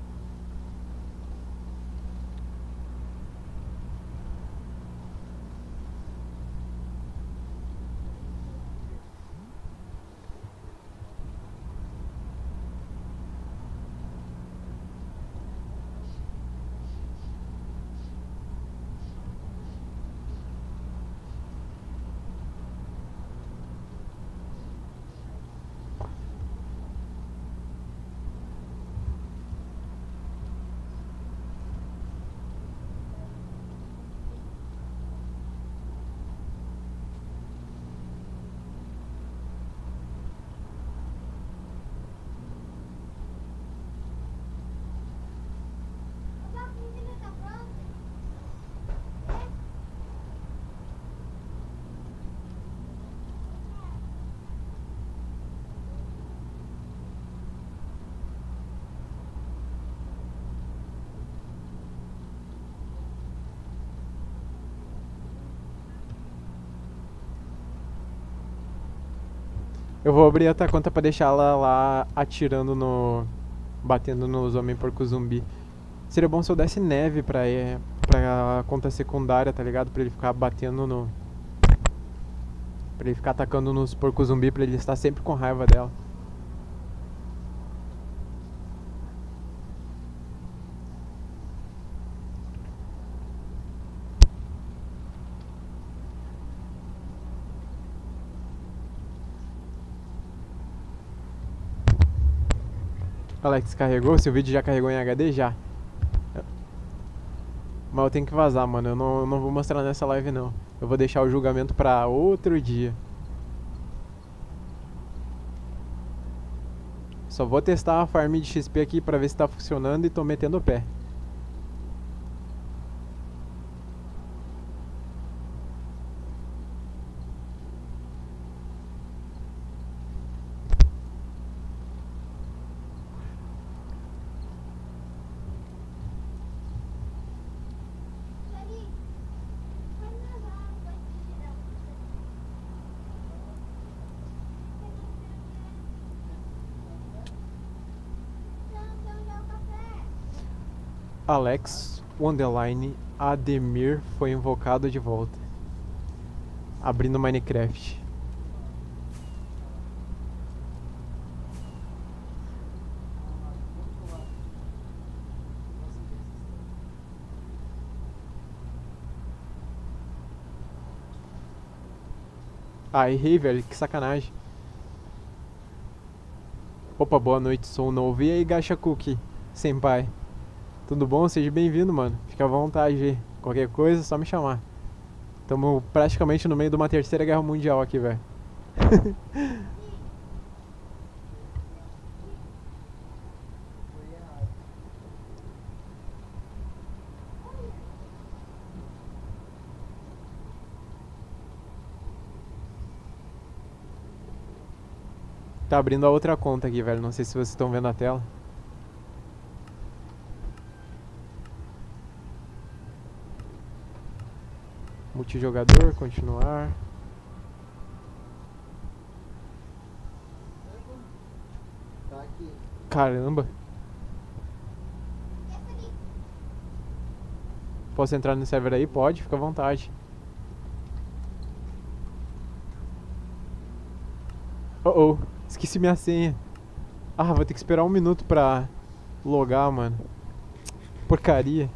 A comida tá pronta? Eu vou abrir outra conta pra deixar ela lá atirando no... batendo nos homens porco zumbi. Seria bom se eu desse neve pra, é, pra conta secundária, tá ligado? Pra ele ficar batendo no... Pra ele ficar atacando nos porco zumbi, pra ele estar sempre com raiva dela. Alex, carregou? Seu vídeo já carregou em H D? Já. Mas eu tenho que vazar, mano. Eu não, eu não vou mostrar nessa live, não. Eu vou deixar o julgamento pra outro dia. Só vou testar a farm de X P aqui pra ver se tá funcionando e tô metendo o pé. Shari, vai nas águas de girar. Então, onde é o café? Alex, o underline, Ademir foi invocado de volta. Abrindo Minecraft. Ah, errei, velho, que sacanagem. Opa, boa noite, sou o novo. E aí, Gacha Cookie, senpai? Tudo bom? Seja bem-vindo, mano. Fica à vontade aí. Qualquer coisa, é só me chamar. Tamo praticamente no meio de uma terceira guerra mundial aqui, velho. Tá abrindo a outra conta aqui, velho. Não sei se vocês estão vendo a tela. Multijogador, continuar. Tá aqui. Caramba. Essa ali. Posso entrar no server aí? Pode, fica à vontade. Oh, oh, esqueci minha senha. Ah, vou ter que esperar um minuto pra logar, mano. Porcaria.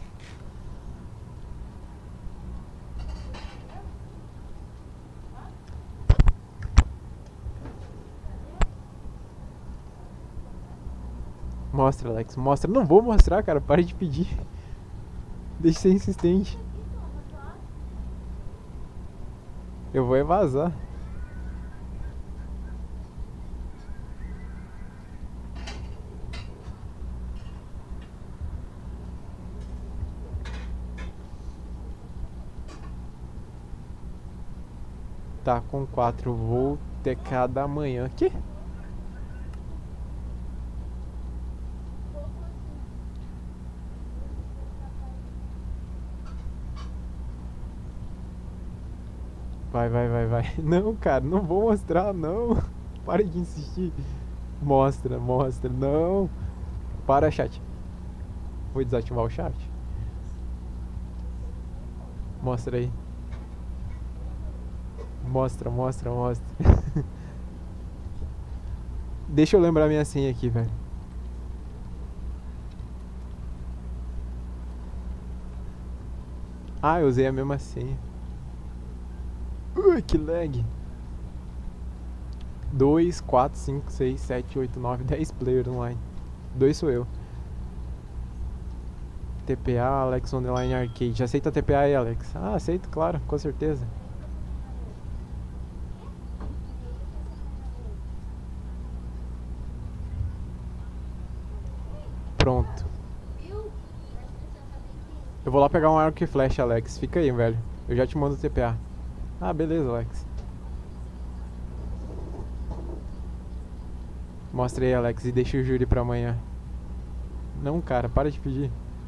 Mostra, Alex, mostra. Não vou mostrar, cara, pare de pedir. Deixa de ser insistente. Eu vou é vazar. Tá com quatro, vou ter cada manhã. Que? Vai, vai, vai, vai. Não, cara, não vou mostrar, não. Para de insistir. Mostra, mostra, não. Para, chat. Vou desativar o chat. Mostra aí. Mostra, mostra, mostra. Deixa eu lembrar minha senha aqui, velho. Ah, eu usei a mesma senha. Ui, que lag. dois, quatro, cinco, seis, sete, oito, nove, dez players online. dois sou eu. T P A, Alex Online Arcade. Aceita T P A aí, Alex? Ah, aceito, claro, com certeza. Pronto. Eu vou lá pegar um arco e flecha, Alex. Fica aí, velho. Eu já te mando o T P A. Ah, beleza, Alex. Mostra aí, Alex, e deixa o júri pra amanhã. Não, cara, para de pedir.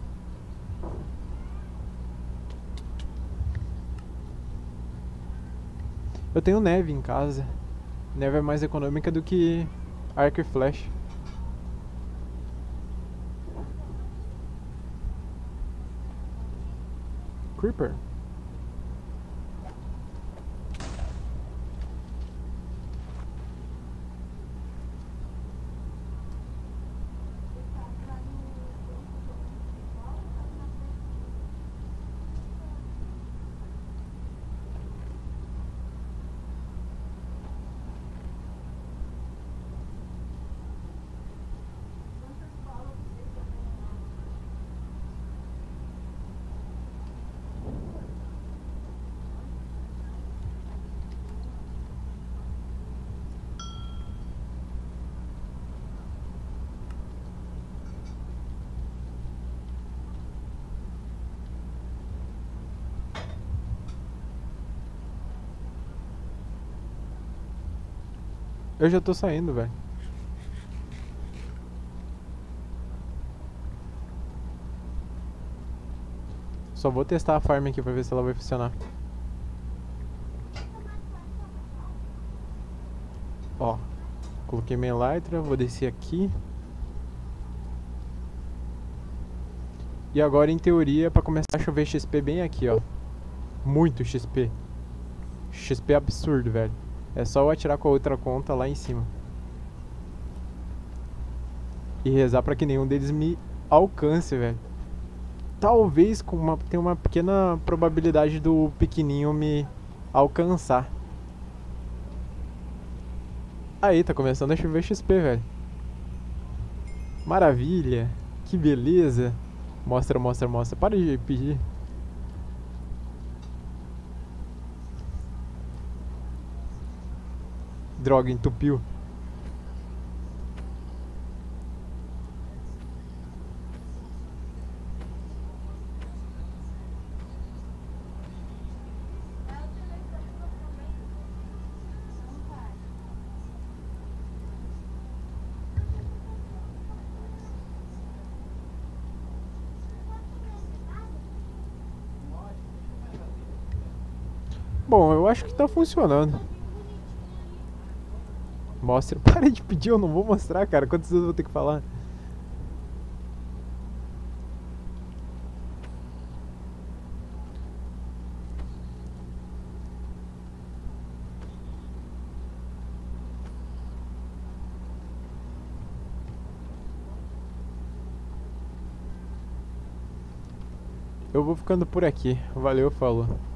Eu tenho neve em casa. Neve é mais econômica do que arco e flecha. Creeper. Eu já tô saindo, velho. Só vou testar a farm aqui pra ver se ela vai funcionar. Ó, coloquei minha elytra, vou descer aqui. E agora, em teoria, pra começar a chover X P bem aqui, ó. Muito X P. X P absurdo, velho. É só eu atirar com a outra conta lá em cima. E rezar pra que nenhum deles me alcance, velho. Talvez com uma, tenha uma pequena probabilidade do pequenininho me alcançar. Aí, tá começando a chover X P, velho. Maravilha. Que beleza. Mostra, mostra, mostra. Para de pedir. Droga, entupiu. Bom, eu acho que tá funcionando. Mostra. Para de pedir, eu não vou mostrar, cara. Quantas vezes eu vou ter que falar? Eu vou ficando por aqui. Valeu, falou.